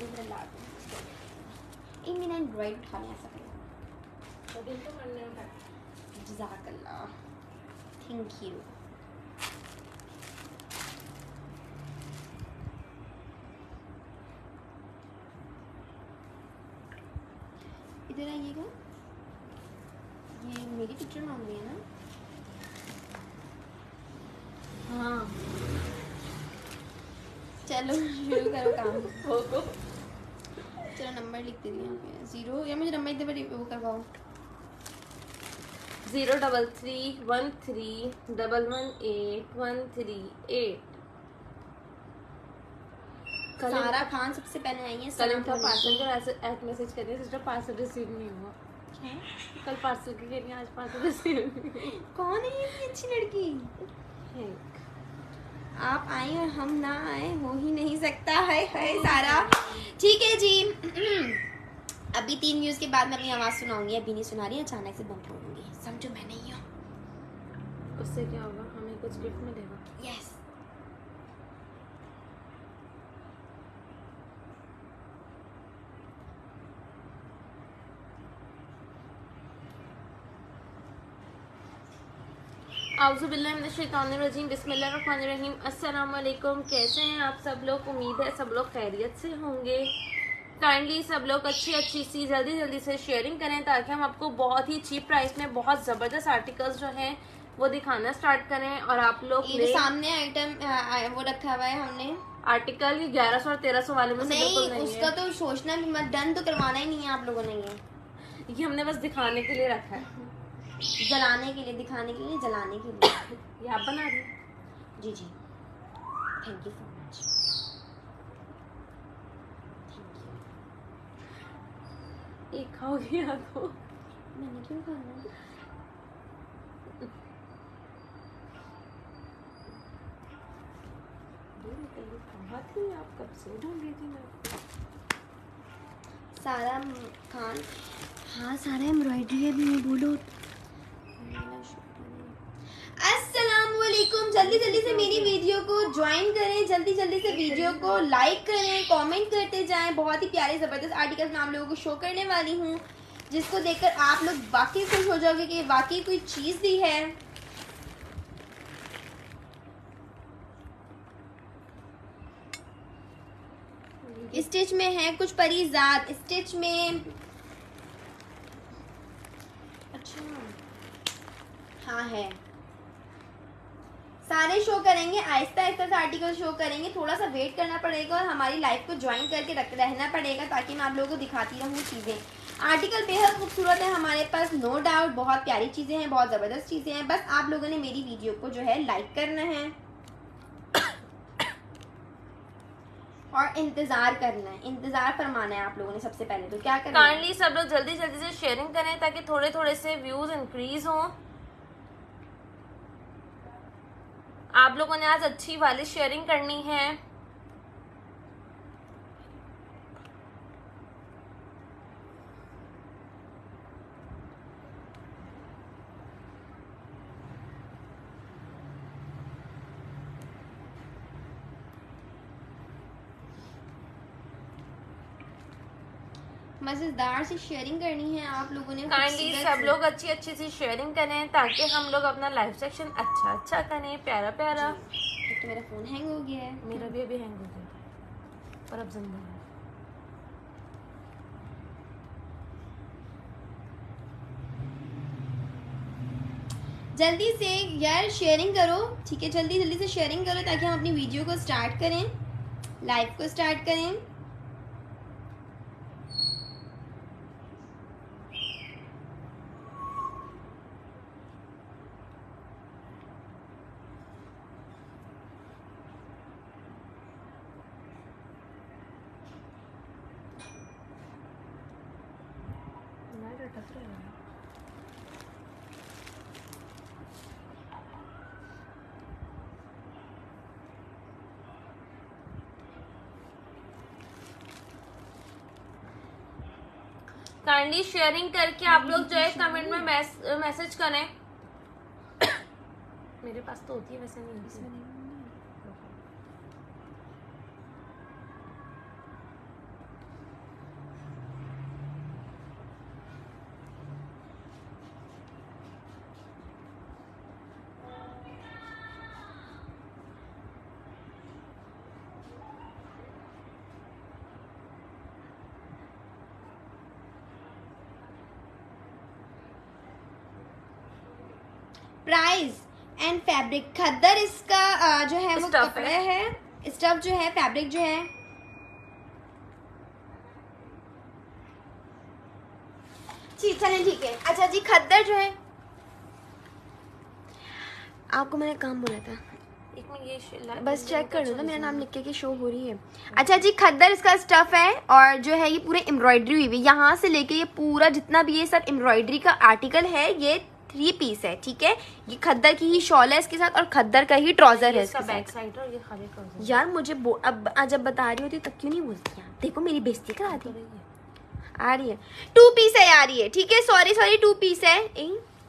इधर ला दो। एक मिनट एंड्रॉइड उठाने ऐसा करो। जज़ाकल्लाह, थैंक यू। इधर आइएगा, ये मेरी पिक्चर मांग रही है ना? हाँ चलो शुरू करो काम। चलो नंबर लिख दे दिया यहाँ पे 0, या मुझे नंबर इधर वो करवाओ। 03313118138। सारा खान सबसे पहले आई है। कल इनका पार्सल का मैसेज कर रही है, सिस्टर पार्सल रिसीव नहीं हुआ। क्या? कल पार्सल की कह रही है, आज पार्सल रिसीव नहीं हुआ। कौन है ये इतनी अच्छी लड़की? आप आए और हम ना आए, हो ही नहीं सकता है सारा। ठीक है जी। अभी 3 व्यूज के बाद मैं अपनी आवाज सुनाऊंगी, अभी नहीं सुना रही, अचानक से बम फोड़ूंगी, समझो मैं नहीं हूँ। उससे क्या होगा, हमें कुछ गिफ्ट मिलेगा। यस। आउज़ुबिल्लाहिमिनश्शैतानिर्रजीम, बिस्मिल्लाहिर्रहमानिर्रहीम। अस्सलाम वालेकुम। कैसे हैं आप सब लोग? उम्मीद है सब लोग खैरियत से होंगे। काइंडली सब लोग अच्छी सी जल्दी से शेयरिंग करें ताकि हम आपको बहुत ही चीप प्राइस में बहुत ज़बरदस्त आर्टिकल्स जो हैं वो दिखाना स्टार्ट करें। और आप लोग ये सामने आइटम वो रखा हुआ है हमने, आर्टिकल 1100 और 1300 वाले में से बिल्कुल नहीं उसका है। तो सोचना भी मत, डन तो करवाना ही नहीं है आप लोगों ने। ये हमने बस दिखाने के लिए रखा है, जलाने के लिए, दिखाने के लिए, जलाने के लिए। ये आप बना रहे हैं? जी जी, थैंक यू सो मच। एक खाओगे या तो? मैंने क्यों खाना? आप कब से ढूंढ रही थी? मैं सारा खान, हाँ सारा एम्ब्रॉयडरी है भी, बोलो। अस्सलाम वालेकुम। जल्दी से मेरी वीडियो को ज्वाइन करें, जल्दी से वीडियो को लाइक करें, कमेंट करते जाएं। बहुत ही प्यारे ज़बरदस्त आर्टिकल्स मैं आप लोगों को शो करने वाली हूँ, जिसको देखकर आप लोग वाकई खुश हो जाओगे कि वाकई कोई चीज़ दी है। स्टिच में है कुछ परीजात स्टिच में। अच्छा हाँ है, सारे शो करेंगे, आहिस्ता आहिस्ता से आर्टिकल शो करेंगे। थोड़ा सा वेट करना पड़ेगा और हमारी लाइफ को ज्वाइन करके रहना पड़ेगा ताकि मैं आप लोगों को दिखाती रहूँ चीज़ें। आर्टिकल बेहद खूबसूरत है हमारे पास, नो डाउट, बहुत प्यारी चीज़ें हैं, बहुत ज़बरदस्त चीज़ें हैं। बस आप लोगों ने मेरी वीडियो को जो है लाइक करना है और इंतजार करना है, इंतजार फरमाना है आप लोगों ने। सबसे पहले तो क्या करना है, काइंडली सब लोग जल्दी से शेयरिंग करें ताकि थोड़े से व्यूज इंक्रीज हों। आप लोगों ने आज अच्छी वाली शेयरिंग करनी है। मजेदार से शेयरिंग करनी है आप लोगों ने। काइंडली सब लोग अच्छी सी शेयरिंग करें ताकि हम लोग अपना लाइव सेक्शन अच्छा करें, प्यारा। तो मेरा फोन हैंग हो गया है। मेरा भी अभी हैंग हो गया पर अब जिंदा है। जल्दी से यार शेयरिंग करो, ठीक है? जल्दी से शेयरिंग करो ताकि हम अपनी वीडियो को स्टार्ट करें, लाइव को स्टार्ट करें। काइंडली शेयरिंग करके आप लोग जो है कमेंट में मैसेज करें। मेरे पास तो होती है, वैसे नहीं होती। Price and fabric. खद्दर इसका जो है वो कपड़ा है, स्टफ जो है, फैब्रिक जो है जी। चलें ठीक है। अच्छा जी, खद्दर जो है, आपको मैंने काम बोला था, एक में ये बस चेक कर लो ना, मेरा नाम लिख के शो हो रही है। अच्छा जी, खद्दर इसका स्टफ है और जो है ये पूरे एम्ब्रॉयडरी हुई हुई, यहाँ से लेके ये पूरा जितना भी ये सब एम्ब्रॉयडरी का आर्टिकल है, ये 3 पीस है, ठीक है। ये खद्दर की ही शॉल है इसके साथ और खद्दर का ही ट्राउजर है इसके बैक साइड और ये खाली ट्राउजर। यार मुझे अब जब बता रही होती तब क्यों नहीं बोलती यार, देखो मेरी बेइज्जती करा दी। आ रही है 2 पीस है यार ये, ठीक है, सॉरी 2 पीस है।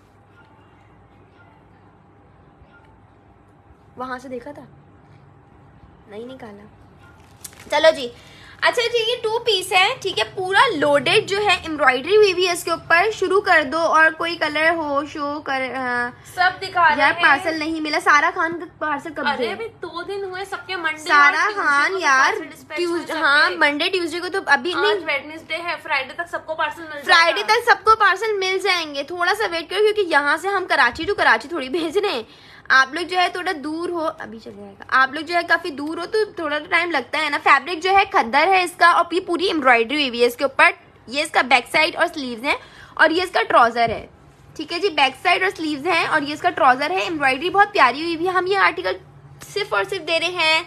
वहां से देखा था, नहीं निकाला, चलो जी। अच्छा ठीक है, 2 पीस है, ठीक है, पूरा लोडेड जो है एम्ब्रॉयडरी हुई हुई है इसके ऊपर। शुरू कर दो और कोई कलर हो शो कर। सब दिखा रहे यार पार्सल नहीं मिला, सारा खान का पार्सल कब अरे अभी 2 दिन हुए सबके, मंडे सारा खान यार ट्यूसडे, हाँ मंडे ट्यूसडे को तो अभी नहीं, वेडनेसडे है, फ्राइडे तक सबको पार्सल मिल जाएगा। फ्राइडे तक सबको पार्सल मिल जाएंगे, थोड़ा सा वेट करो क्योंकि यहाँ से हम कराची टू कराची थोड़ी भेज रहे हैं। आप लोग जो है थोड़ा दूर हो, अभी चल जाएगा, आप लोग जो है काफी दूर हो तो थोड़ा तो टाइम लगता है ना। फैब्रिक जो है खद्दर है इसका और ये पूरी एम्ब्रॉयडरी हुई है इसके ऊपर। ये इसका बैक साइड और स्लीव्स है और ये इसका ट्राउजर है, ठीक है जी। बैक साइड और स्लीव्स हैं और ये इसका ट्राउजर है। एम्ब्रॉयडरी बहुत प्यारी हुई है। हम ये आर्टिकल सिर्फ और सिर्फ दे रहे हैं,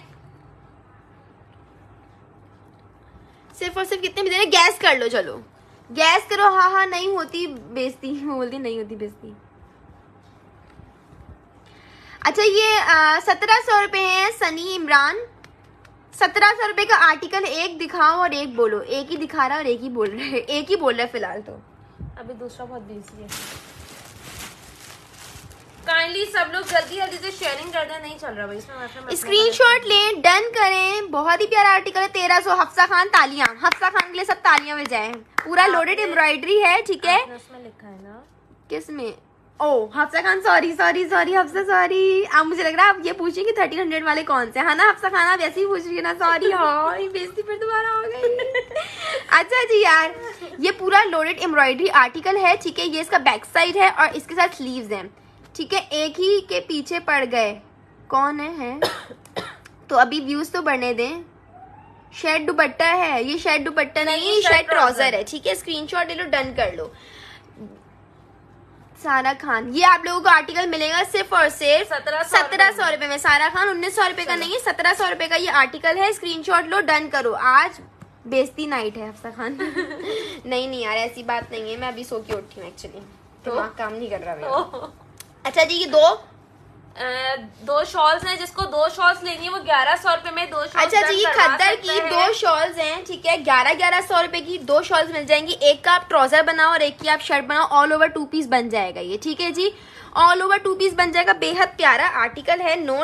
सिर्फ और सिर्फ कितने में दे रहे हैं, गैस कर लो, चलो गैस करो। हाँ नहीं होती बेइज्जती, बोलती नहीं होती बेइज्जती। अच्छा ये 1700 रुपए है सनी इमरान। 1700 रुपए का आर्टिकल, एक दिखाओ और एक बोलो। एक ही दिखा रहा है और एक ही बोल रहा है, एक ही बोल रहा है फिलहाल तो। अभी दूसरा बहुत बिजी है। काइंडली सब लोग जल्दी जल्दी से शेयरिंग कर दें, नहीं चल रहा भाई इसमें। स्क्रीनशॉट लें, डन करें। बहुत ही प्यारा आर्टिकल है, 1300। हफ्सा खान तालियां, हफ्सा खान के लिए सब तालियां मिल जाए। पूरा लोडेड एम्ब्रॉयडरी है, ठीक है। उसमें लिखा है ना, किसमें? ओ हफ्सा खान, सॉरी हफ्सा, सॉरी। अब मुझे लग रहा है आप ये पूछेंगे 1300 वाले कौन से, है ना हफ्सा खान, आप ऐसे ही पूछ रही है ना, सॉरी। हाँ बेइज्जती फिर दोबारा हो गई। अच्छा जी यार, ये पूरा लोडेड एम्ब्रॉयडरी आर्टिकल है, ठीक है। ये इसका बैक साइड है और इसके साथ स्लीव्स हैं, ठीक है। एक ही के पीछे पड़ गए, कौन है? तो अभी व्यूज तो बढ़ने दें। शेड दुपट्टा है, ये शेड दुपट्टा नहीं, शेड ट्राउजर है, ठीक है। स्क्रीनशॉट ले लो, डन कर लो। सारा खान, ये आप लोगों को आर्टिकल मिलेगा सिर्फ और सिर्फ 1700 रुपए में। सारा खान 1900 रुपए का नहीं है, 1700 रुपए का ये आर्टिकल है। स्क्रीनशॉट लो, डन करो। आज बेइज्जती नाइट है हफ्सा खान। नहीं यार ऐसी बात नहीं है, मैं अभी सो के उठी हूँ एक्चुअली, दिमाग काम नहीं कर रहा मेरा। अच्छा जी, ये दो शॉल्स हैं, जिसको 2 शॉल्स लेनी है वो 1100 रुपए में 2 शॉल्स। अच्छा जी, ये खद्दर की 2 शॉल्स हैं, ठीक है। 1100 रुपए की 2 शॉल्स मिल जाएंगी। एक का आप ट्राउजर बनाओ और एक की आप शर्ट बनाओ, ऑल ओवर 2 पीस बन जाएगा ये, ठीक है जी। ऑल ओवर 2 पीस बन जाएगा। बेहद प्यारा आर्टिकल है, नो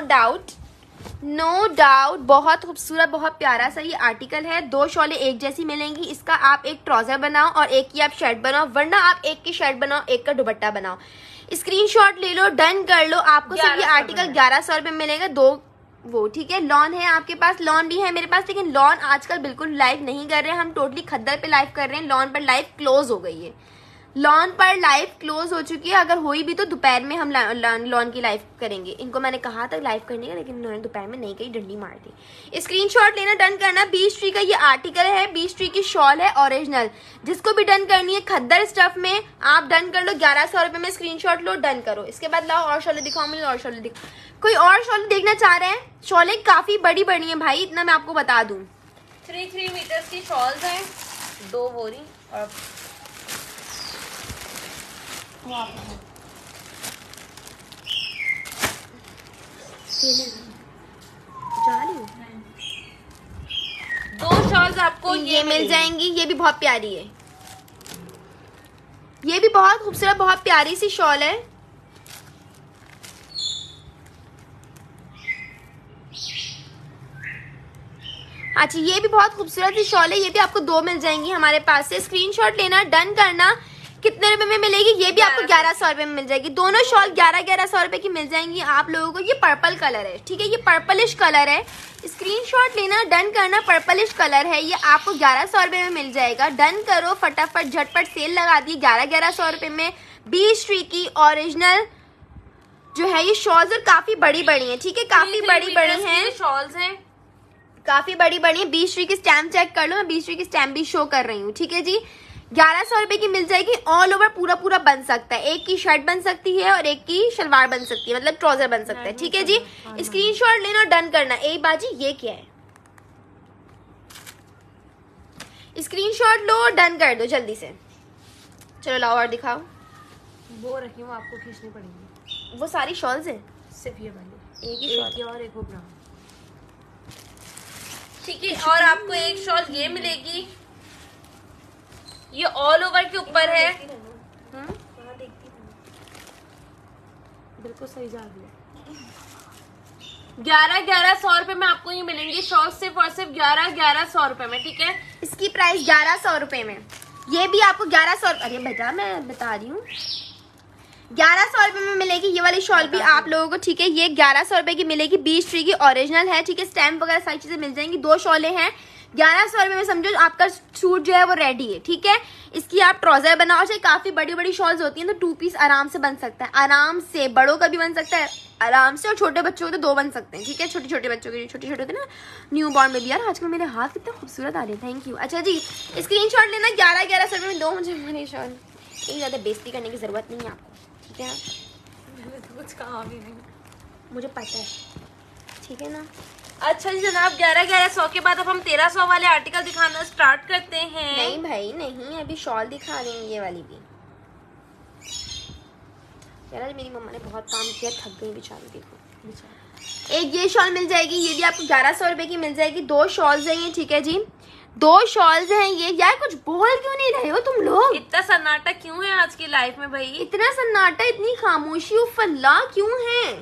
डाउट, बहुत खूबसूरत, बहुत प्यारा सा ये आर्टिकल है। 2 शॉलें एक जैसी मिलेंगी। इसका आप एक ट्राउजर बनाओ और एक की आप शर्ट बनाओ, वरना आप एक की शर्ट बनाओ, एक का दुपट्टा बनाओ। स्क्रीनशॉट ले लो, डन कर लो। आपको सिर्फ ये आर्टिकल 1100 रुपए मिलेगा। 2 वो, ठीक है। लॉन है आपके पास, लॉन भी है मेरे पास, लेकिन लॉन आजकल बिल्कुल लाइव नहीं कर रहे हैं, हम टोटली खद्दर पे लाइव कर रहे हैं। लॉन पर लाइव क्लोज हो गई है, लॉन पर लाइव क्लोज हो चुकी है। अगर हुई भी तो दोपहर में हम लॉन की लाइव करेंगे। इनको मैंने कहा था लाइव करने का, लेकिन उन्होंने दोपहर में नहीं कही, डंडी मार दी। स्क्रीनशॉट लेना, डन करना। बीच ट्री का ये आर्टिकल है, बीच ट्री की शॉल है ओरिजिनल। जिसको भी डन करनी है खद्दर स्टफ में, आप डन कर लो। 1100 रुपए में स्क्रीनशॉट लो, डन करो। इसके बाद लाओ और शॉलें दिखाओ मुझे, और शॉलें दिखाओ। कोई और शॉलें देखना चाह रहे हैं? शॉलें काफी बड़ी बड़ी है भाई, इतना मैं आपको बता दूं। 3 मीटर्स की शॉल्स हैं, 2 बोरी और जा रही हूँ। 2 शॉल्स आपको ये मिल जाएंगी। ये भी बहुत प्यारी है, ये भी बहुत खूबसूरत, बहुत प्यारी सी शॉल है। अच्छा ये भी बहुत खूबसूरत सी शॉल है, ये भी आपको 2 मिल जाएंगी हमारे पास से। स्क्रीनशॉट लेना, डन करना। कितने रुपए में मिलेगी? ये भी आपको 1100 रुपए में मिल जाएगी। दोनों शॉल 1100 रुपए की मिल जाएंगी आप लोगों को। ये पर्पल कलर है, ठीक है, ये पर्पलिश कलर है। स्क्रीनशॉट लेना, डन करना। पर्पलिश कलर है, ये आपको 1100 रुपए में मिल जाएगा। डन करो फटाफट, झटपट सेल लगा दी 1100 रुपए में। बीच ट्री की ओरिजिनल जो है ये शॉल्स और काफी बड़ी बड़ी हैं, ठीक है, काफी बड़ी बड़ी हैं, शॉल्स हैं, काफी बड़ी बड़ी है। 20 रुपए की स्टैम्प चेक कर लो, मैं 20 रुपए की स्टैम्प भी शो कर रही हूँ, ठीक है जी। 1100 रुपए की मिल जाएगी। ऑल ओवर पूरा पूरा बन सकता है, एक की शर्ट बन सकती है और एक की शलवार बन सकती है, मतलब ट्राउजर बन सकता है, ठीक है जी। स्क्रीनशॉट लेना, डन करना। एक बाजी ये क्या है, स्क्रीनशॉट लो, डन कर दो जल्दी से। चलो लाओ और दिखाओ। वो रखी हूँ, आपको खींचनी पड़ेगी। वो सारी शॉल्स हैं, सिर्फ ये वाली एक ही शॉल और एक वो ब्राउन, ठीक है। और आपको एक शॉल ये मिलेगी, ये ऑल ओवर के ऊपर है, बिल्कुल सही जा रही है। 1100 रुपए में आपको ये मिलेंगी शॉल, सिर्फ और सिर्फ 1100 रुपए में, ठीक है। इसकी प्राइस 1100 रुपए में, ये भी आपको 1100। अरे बेटा मैं बता रही हूँ 1100 रुपए में मिलेगी ये वाली शॉल भी आप लोगों को, ठीक है। ये 1100 रुपए की मिलेगी, 20 ट्री की ओरिजिनल है, ठीक है। स्टैम्प वगैरह सारी चीजें मिल जाएंगी। 2 शॉलें हैं, 1100 रुपए में समझो आपका सूट जो है वो रेडी है, ठीक है। इसकी आप ट्राउजर बनाओ, चाहे काफी बड़ी बड़ी शॉल्स होती हैं तो 2 पीस आराम से बन सकता है, आराम से। बड़ों का भी बन सकता है आराम से, और छोटे बच्चों को तो 2 बन सकते हैं, ठीक है। छोटे छोटे बच्चों के, छोटे छोटे होते ना न्यू बॉर्न में भी। यार आजकल मेरे हाथ कितने खूबसूरत आ रहे हैं, थैंक यू। अच्छा जी, स्क्रीनशॉट लेना। 1100 रुपए में 2 मुझे हमारी शॉल। एक ज्यादा बेइज्जती करने की जरूरत नहीं है आपको, ठीक है ना, तो कुछ कहा भी नहीं, मुझे पता है, ठीक है ना। अच्छा जी जनाब, 1100 के बाद अब हम 1300 वाले आर्टिकल दिखाना स्टार्ट करते हैं। नहीं भाई नहीं, अभी शॉल दिखा रहे हैं, ये वाली भी। यार आज मेरी मम्मा ने बहुत काम किया, थक गई बेचारी, देखो। एक ये शॉल मिल जाएगी, ये भी आपको 1100 रुपए की मिल जाएगी। 2 शॉल्स हैं ये, ठीक है जी, 2 शॉल्स हैं ये। यार कुछ बोल क्यों नहीं रहे हो तुम लोग, इतना सन्नाटा क्यों है आज की लाइफ में भाई? इतना सन्नाटा, इतनी खामोशी उफ़ल्ला क्यों है?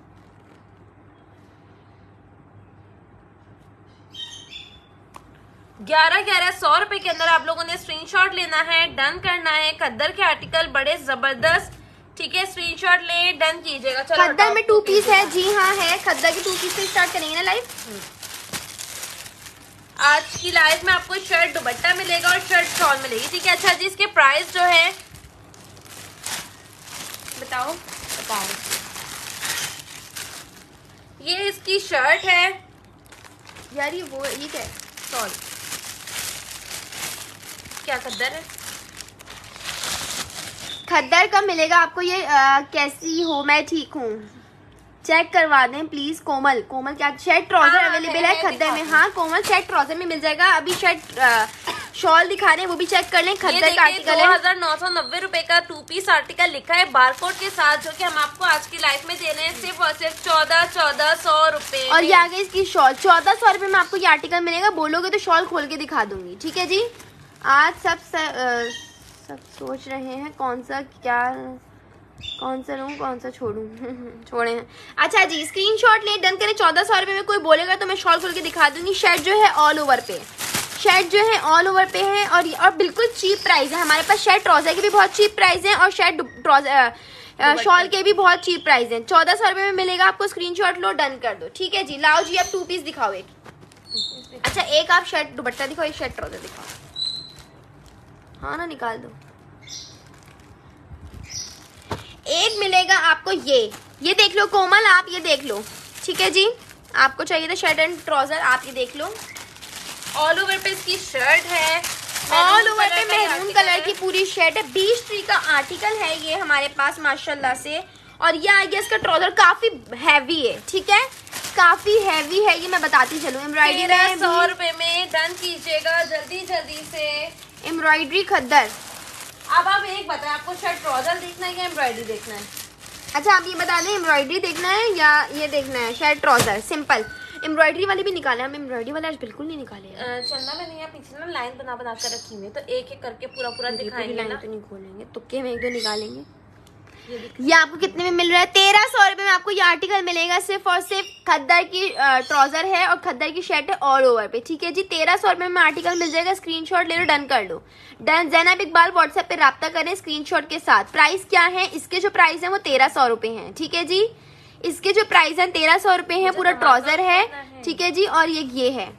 1100 रुपए के अंदर आप लोगों ने स्क्रीनशॉट लेना है, डन करना है। खद्दर के आर्टिकल बड़े जबरदस्त, ठीक है। स्क्रीनशॉट ले, डन कीजिएगा। चलो खद्दर में 2 पीस है, जी हाँ है। खद्दर के 2 पीस से स्टार्ट करेंगे ना लाइव। आज की लाइफ में आपको शर्ट दुपट्टा मिलेगा और शर्ट शॉल मिलेगी, ठीक है। अच्छा जी, इसके प्राइस जो है बताओ, बताओ। ये इसकी शर्ट है यार, ये क्या है, शॉल क्या खद्दर है? खद्दर का मिलेगा आपको ये। कैसी हो? मैं ठीक हूँ, चेक करवा दें प्लीज। कोमल क्या शर्ट ट्राउजर अवेलेबल है खद्दर में? हाँ कोमल, शर्ट ट्राउजर में मिल जाएगा। अभी शर्ट शॉल दिखा रहे हैं, वो भी चेक कर लें। खद्दर का आर्टिकल है, 2990 रुपए का 2 पीस आर्टिकल लिखा है बारकोड के साथ, जो कि हम आपको आज की लाइफ में दे रहे हैं सिर्फ और सिर्फ 1400 रुपए। और ये आगे इसकी शॉल 1400 रुपए में आपको ये आर्टिकल मिलेगा। बोलोगे तो शॉल खोल के दिखा दूंगी, ठीक है जी। आज सब सोच रहे हैं कौन सा लूं, कौन सा छोड़ूं। छोड़े हैं। अच्छा जी, स्क्रीनशॉट ले, डन करें। 1400 रुपए में कोई बोलेगा तो मैं शॉल खोल के दिखा दूंगी। शर्ट जो है ऑल ओवर पे, है और बिल्कुल चीप प्राइस है हमारे पास। शर्ट ट्राउजर की भी बहुत चीप प्राइस है और शर्ट शॉल के भी बहुत चीप प्राइस है। 1400 रुपए में मिलेगा आपको। स्क्रीनशॉट लो, डन कर दो, ठीक है जी। लाओ जी, अब 2 पीस दिखाओ एक। अच्छा एक आप शर्ट दुपट्टा दिखाओ, एक शर्ट ट्राउजर दिखाओ। हाँ ना, निकाल दो। एक मिलेगा आपको ये देख लो कोमल, आप ये देख लो, ठीक है जी। आपको चाहिए था शर्ट एंड ट्राउजर, आप ये देख लो। ऑल ओवर पे इसकी शर्ट है, ऑल ओवर पे मैरून कलर की पूरी शर्ट है। 20 ट्री का आर्टिकल है ये हमारे पास माशाल्लाह से। और ये आ गया इसका ट्राउजर, काफी हैवी है, ठीक है, काफी हैवी है ये, मैं बताती चलूँ। एम्ब्रॉयडरी 1300 रुपए में डन कीजिएगा जल्दी से। एम्ब्रॉयडरी खद्दर। अब आप एक बताएं, आपको शर्ट ट्राउजर देखना है या एम्ब्रॉयडरी देखना है? अच्छा आप ये बता दें, एम्ब्रॉयडरी देखना है या ये देखना है शर्ट ट्राउजर सिंपल? एम्ब्रॉयडरी वाली भी निकाले, हम एम्ब्रॉयडरी वाला आज बिल्कुल नहीं निकाले। चंदा मैंने यहाँ पीछे ना लाइन बना कर रखी हुई है, तो एक एक करके पूरा दिखाएंगे ना। तो नहीं खोलेंगे, तुक्के में 1-2 निकालेंगे। ये आपको कितने में मिल रहा है? 1300 रुपए में आपको ये आर्टिकल मिलेगा। सिर्फ और सिर्फ खद्दर की ट्राउजर है और खद्दर की शर्ट है ऑल ओवर पे, ठीक है जी। 1300 रुपए में आर्टिकल मिल जाएगा। स्क्रीनशॉट ले लो, डन कर लो। डन। जैनब इकबाल व्हाट्सएप पे राब्ता करें स्क्रीनशॉट के साथ। प्राइस क्या है इसके? जो प्राइस है वो 1300 रुपए है, ठीक है जी। इसके जो प्राइस है 1300 रुपए है। पूरा ट्राउजर है, ठीक है जी। और ये है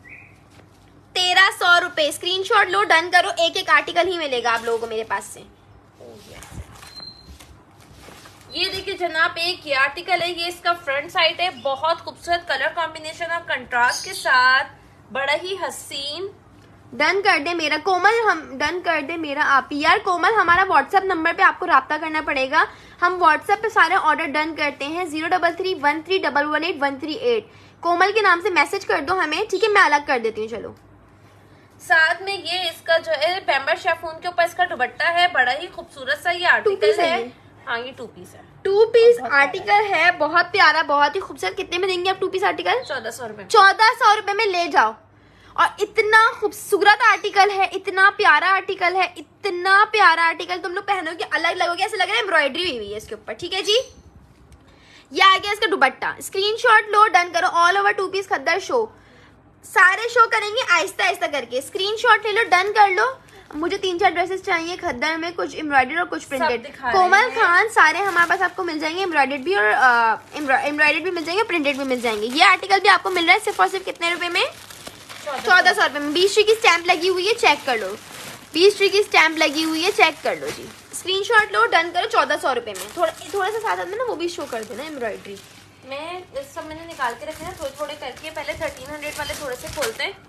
1300 रुपए। स्क्रीनशॉट लो, डन करो। एक एक आर्टिकल ही मिलेगा आप लोगों को मेरे पास से। ये देखिए जनाब, एक ये आर्टिकल है, ये इसका फ्रंट साइड है, बहुत खूबसूरत कलर कॉम्बिनेशन और कंट्रास्ट के साथ, बड़ा ही हसीन। डन कर दे मेरा कोमल, हम डन कर दे मेरा आप ही। यार कोमल, हमारा व्हाट्सएप नंबर पे आपको राब्ता करना पड़ेगा। हम व्हाट्सएप पे सारे ऑर्डर डन करते हैं। 0331311138 कोमल के नाम से मैसेज कर दो हमें, ठीक है? मैं अलग कर देती हूँ। चलो, साथ में ये इसका जो है पैम्बर शेफून के ऊपर इसका दुपट्टा है, बड़ा ही खूबसूरत सा ये आर्टिकल है। हाँ, ये 2 पीस है, 2 पीस आर्टिकल है, बहुत प्यारा, बहुत ही खूबसूरत। कितने में देंगे आप 2 पीस आर्टिकल? 1400 रुपए। 1400 रुपए में ले जाओ। और इतना खूबसूरत आर्टिकल है, इतना प्यारा आर्टिकल है, इतना प्यारा आर्टिकल, तुम लोग पहनोगे अलग लगोगे, ऐसे लग रहा है एम्ब्रॉयडरी हुई है इसके ऊपर, ठीक है जी? ये आ गया इसका दुपट्टा। स्क्रीनशॉट लो, डन करो। All over 2 piece khaddar show, सारे शो करेंगे आहिस्ता आहिस्ता करके। स्क्रीनशॉट ले लो, डन कर लो। मुझे 3-4 ड्रेसेस चाहिए खद्दर में, कुछ एम्ब्रॉयडरी और कुछ प्रिंटेड। कोमल खान, सारे हमारे पास आपको मिल जाएंगे, एम्ब्रॉयडर्ड भी और एम्ब्रॉयडर्ड भी मिल जाएंगे, प्रिंटेड भी मिल जाएंगे। ये आर्टिकल भी आपको मिल रहा है सिर्फ और सिर्फ कितने रुपए में? 1400 रुपए में। 20 की स्टैंप लगी हुई है, चेक कर लो। 20 की स्टैंप लगी हुई है, चेक कर लो जी। स्क्रीनशॉट लो, डन करो। 1400 रुपए में। थोड़ा सा साथ में ना वो भी शो कर देना एम्ब्रॉयडरी। मैं इस सब मैंने निकाल के रखे हैं थोड़े थोड़े करके। पहले 1300 वाले थोड़े से खोलते हैं।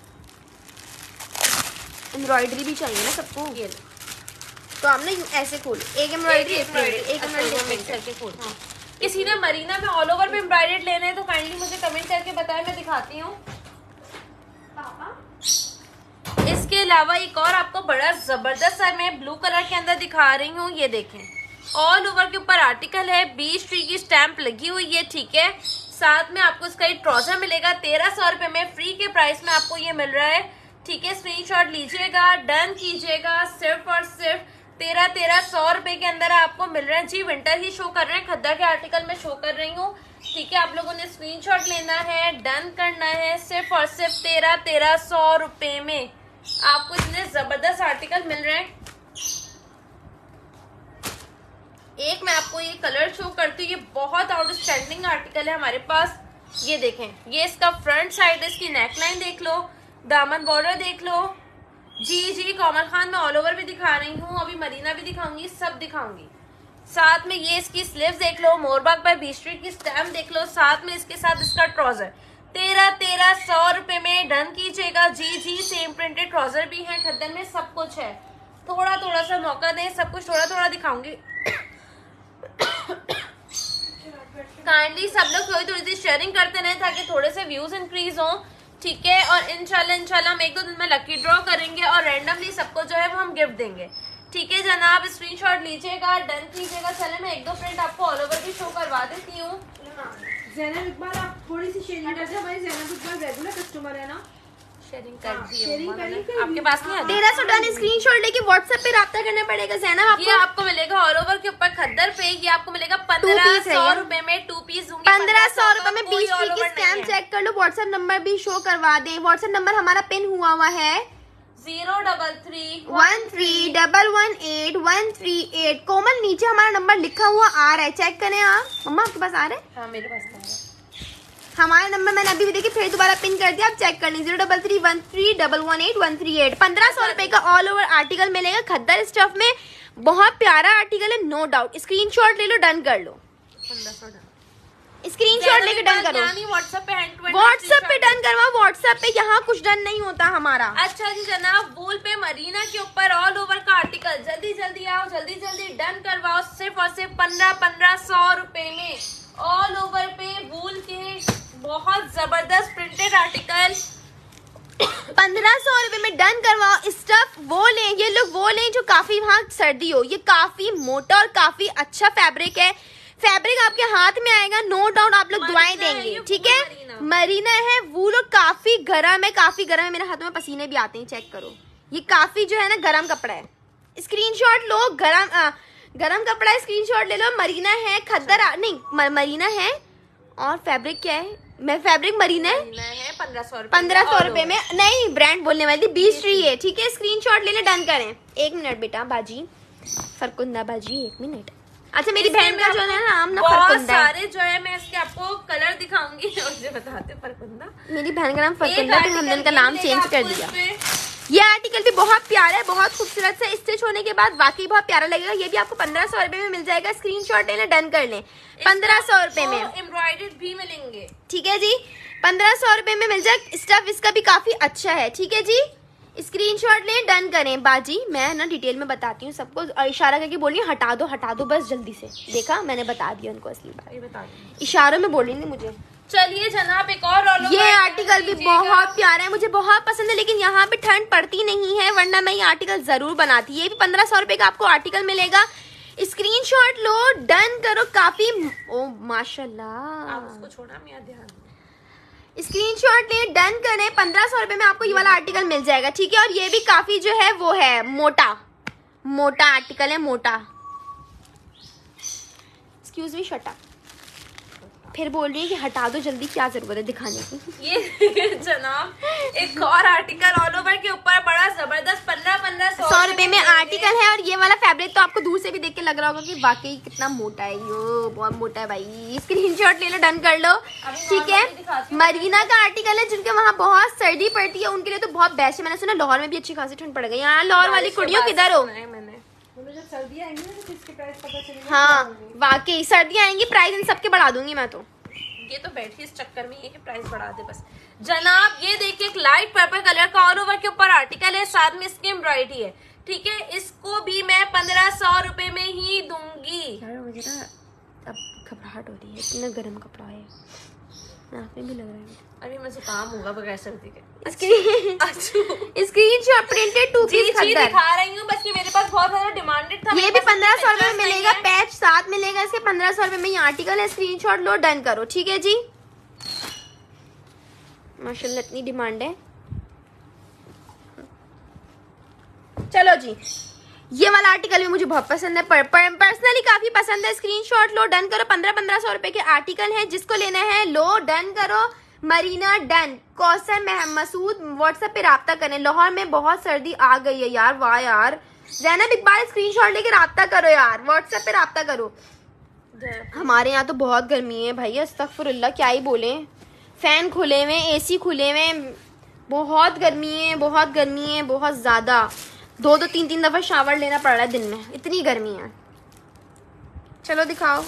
एम्ब्रॉयडरी भी चाहिए ना सबको, ये तो हमने ऐसे खोलो, एक एम्ब्रॉयडरी एक एम्ब्रॉयडरी मिक्स करके खोल। किसी ने मरीना में ऑल ओवर पे एम्ब्रॉयडर्ड लेना है तो काइंडली मुझे कमेंट करके बताएं, मैं दिखाती हूँ। इसके अलावा एक और आपको बड़ा जबरदस्त सा मैं ब्लू कलर के अंदर दिखा रही हूँ। ये देखें, ऑल ओवर के ऊपर आर्टिकल है, 20 की स्टैंप लगी हुई है, ठीक है? साथ में आपको इसका एक ट्राउजर मिलेगा 1300 रुपए में, फ्री के प्राइस में आपको ये मिल रहा है, ठीक है? स्क्रीनशॉट लीजिएगा, डन कीजिएगा। सिर्फ और सिर्फ 1300 रुपए के अंदर आपको मिल रहा है जी। विंटर ही शो कर रहे हैं, खद्दर के आर्टिकल में शो कर रही हूँ, ठीक है? आप लोगों ने स्क्रीनशॉट लेना है, डन करना है। सिर्फ और सिर्फ 1300 रुपए में आपको इतने जबरदस्त आर्टिकल मिल रहे हैं। एक मैं आपको ये कलर शो करती हूँ, ये बहुत आउटस्टैंडिंग आर्टिकल है हमारे पास। ये देखें, ये इसका फ्रंट साइड, इसकी नेकलाइन देख लो, दामन बॉर्डर देख लो। जी कोमल खान, मैं ऑल ओवर भी दिखा रही हूँ, अभी मरीना भी दिखाऊंगी, सब दिखाऊंगी। साथ में ये इसकी स्लीव्स देख लो, मोरबाग बाय बी स्ट्रीट की स्टैम्प देख लो, साथ में इसके साथ इसका ट्राउजर 1300 रुपए में। डन कीजिएगा जी। सेम प्रिंटेड ट्राउजर भी है खद्दर में, सब कुछ है। थोड़ा थोड़ा सा मौका दें, सब कुछ थोड़ा थोड़ा दिखाऊंगी। काइंडली सब लोग थोड़ी सी शेयरिंग करते रहे ताकि थोड़े से व्यूज इंक्रीज हो, ठीक है? और इंशाल्लाह हम 1-2 दिन में लकी ड्रॉ करेंगे और रैंडमली सबको जो है वो हम गिफ्ट देंगे, ठीक है जनाब? स्क्रीनशॉट लीजिएगा, डन कीजिएगा। चले मैं 1-2 प्रिंट आपको ऑल ओवर भी शो करवा देती हूँ। ज़ैनब इकबाल, आप थोड़ी सी शेयरिंग कर दे, हमारी ज़ैनब इकबाल रेगुलर कस्टमर है ना। शेयरिंग कर दी आपके पास नहीं है? 1300 डन। स्क्रीनशॉट लेके व्हाट्सएप पे राब्ता करना पड़ेगा ज़ैनब आपको। ये आपको मिलेगा ऑल ओवर के ऊपर खद्दर पे, ये आपको मिलेगा 1500 रुपए में 2 पीस दूंगी। 1500 रुपए में 20 की स्टैम्प चेक कर लो। व्हाट्सएप नंबर भी शो करवा दें। व्हाट्सएप नंबर हमारा पिन हुआ है 033118138 कोमल, नीचे हमारा नंबर लिखा हुआ आ रहा है, चेक करें आप। मम्मा आपके पास आ रहा है? हाँ, मेरे पास आ रहा है। हमारा नंबर मैंने अभी भी देखिए फिर दोबारा पिन कर दिया, आप चेक कर लीजिए। 03313118138 1500 रुपए का ऑल ओवर आर्टिकल मिलेगा खद्दर स्टफ में। बहुत प्यारा आर्टिकल है, नो डाउट। स्क्रीनशॉट ले लो, डन कर लो। 1500 स्क्रीनशॉट लेके डन करो। व्हाट्सएप पे डन करवाओ। व्हाट्सएप पे यहाँ कुछ डन नहीं होता हमारा। अच्छा जी जनाब, वूल पे मरीना के ऊपर ऑल ओवर का आर्टिकल, जल्दी जल्दी आओ, जल्दी जल्दी डन करवाओ। सिर्फ और सिर्फ 1500 रुपए में ऑल ओवर पे वूल के बहुत जबरदस्त प्रिंटेड आर्टिकल 1500 रुपए में डन करवाओ। स्टफ वो लें, ये लोग वो लें जो काफी वहाँ सर्दी हो। ये काफी मोटा और काफी अच्छा फैब्रिक है। फैब्रिक आपके हाथ में आएगा, नो डाउट आप लोग दुआएं देंगे, ठीक है? मरीना है, वूल काफी गरम है, काफी गरम है। मेरे हाथों में पसीने भी आते हैं, चेक करो। ये काफी जो है ना गरम कपड़ा है। स्क्रीनशॉट लो, गरम कपड़ा है, स्क्रीनशॉट ले लो। मरीना है, खद्दर नहीं मरीना है। और फैब्रिक क्या है? मैं फैब्रिक मरीना है 1500 रुपए में। नहीं, ब्रांड बोलने वाली 20 ट्री है, ठीक है? स्क्रीनशॉट ले ले, डन करें। 1 मिनट बेटा बाजी, फरकुंदा बाजी, 1 मिनट। अच्छा, मेरी बहन का जो है नाम ना फरकुंदा है। सारे जो है मैं इसके आपको कलर दिखाऊंगी और मुझे बताते फरकुंदा। मेरी बहन का नाम फरकुंदा है, हमने इनका नाम चेंज कर दिया। ये आर्टिकल भी बहुत प्यारा है, बहुत खूबसूरत से स्टिच होने के बाद वाकई बहुत प्यारा लगेगा। ये भी आपको 1500 रुपए में मिल जाएगा। स्क्रीनशॉट लेना, डन कर लें। 1500 रुपए में एम्ब्रॉयडर्ड भी मिलेंगे। ठीक है जी, 1500 रुपए में मिल जाए। स्टफ इसका भी काफी अच्छा है। ठीक है जी, स्क्रीनशॉट लें, डन करें। बाजी मैं ना डिटेल में बताती हूँ सबको, इशारा करके बोल रही हूँ हटा दो बस जल्दी से। देखा, मैंने बता दिया उनको असली बात, इशारों में बोल रही थी मुझे। चलिए जनाब, एक और ये आर्टिकल भी बहुत प्यारा है, मुझे बहुत पसंद है। लेकिन यहाँ पे ठंड पड़ती नहीं है, वरना मैं ये आर्टिकल जरूर बनाती। ये भी 1500 रुपए का आपको आर्टिकल मिलेगा। स्क्रीनशॉट लो, डन करो। काफी ओ माशाल्लाह, आप उसको छोड़ा मियां, ध्यान। स्क्रीनशॉट ले, डन करें। 1500 रुपए में आपको ये वाला आर्टिकल मिल जाएगा। ठीक है, और ये भी काफी जो है वो है मोटा आर्टिकल है, मोटा। Excuse me, shut up. फिर बोल रही है कि हटा दो जल्दी, क्या जरूरत है दिखाने की। ये जनाब एक और आर्टिकल ऑल ओवर के ऊपर बड़ा जबरदस्त 1500 रुपए में आर्टिकल है। और ये वाला फैब्रिक तो आपको दूर से भी देख के लग रहा होगा कि वाकई कितना मोटा है। यो बहुत मोटा है भाई। स्क्रीनशॉट ले लो, डन कर लो। ठीक है, मरीना का आर्टिकल है। जिनके वहाँ बहुत सर्दी पड़ती है उनके लिए तो बहुत बेस्ट है। मैंने सुना लाहौर में भी अच्छी खासी ठंड पड़ गई। यहाँ लाहौर वाली कुड़ियों किधर हो? जब सर्दियाँ आएंगी ना तो इसके प्राइस पता चलेगा। हाँ वाकई, सर्दियाँ आएंगी, प्राइस इन सबके बढ़ा दूंगी मैं तो। ये तो बैठी इस चक्कर में, ये कि प्राइस बढ़ा दे बस। जनाब ये देखिए, एक लाइट पर्पल कलर का ऑल ओवर के ऊपर आर्टिकल है, साथ में इसकी एम्ब्रॉयडरी है। ठीक है, इसको भी मैं 1500 रुपए में ही दूंगी। यार मुझे ना अब घबराहट हो रही है, इतना गर्म कपड़ा है, नाक में भी लग रहा है। अरे मैं जुकाम होगा बगैर सर्दी के। स्क्रीनशॉट प्रिंटेड 2 पीस दिखा रही हूँ, बस ये मेरे पास बहुत ज्यादा डिमांडेड था। ये भी 1500 रुपए में मिलेगा, पैच साथ मिलेगा इसके। 1500 रुपए में ये आर्टिकल है। स्क्रीनशॉट लो, डन करो। ठीक है जी, माशाल्लाह इतनी डिमांड है। चलो जी, ये वाला आर्टिकल भी मुझे बहुत पसंद है, पर्सनली काफी पसंद है। स्क्रीनशॉट लो, डन करो। 1500 रुपए के आर्टिकल है। जिसको लेना है लो, डन करो। मरीना डन। कौसर मसूद व्हाट्सएप पे राब्ता करें। लाहौर में बहुत सर्दी आ गई है यार, वाह यार। जैनब इकबाल स्क्रीनशॉट लेके राब्ता करो यार, व्हाट्सएप पे राब्ता करो। हमारे यहाँ तो बहुत गर्मी है भाई, अस्तगफुरुल्लाह, क्या ही बोले। फैन खुले हुए, एसी खुले हुए, बहुत गर्मी है, बहुत गर्मी है, बहुत ज्यादा। 2-2 3-3 दफा शावर लेना पड़ रहा है दिन में, इतनी गर्मी है। चलो दिखाओ।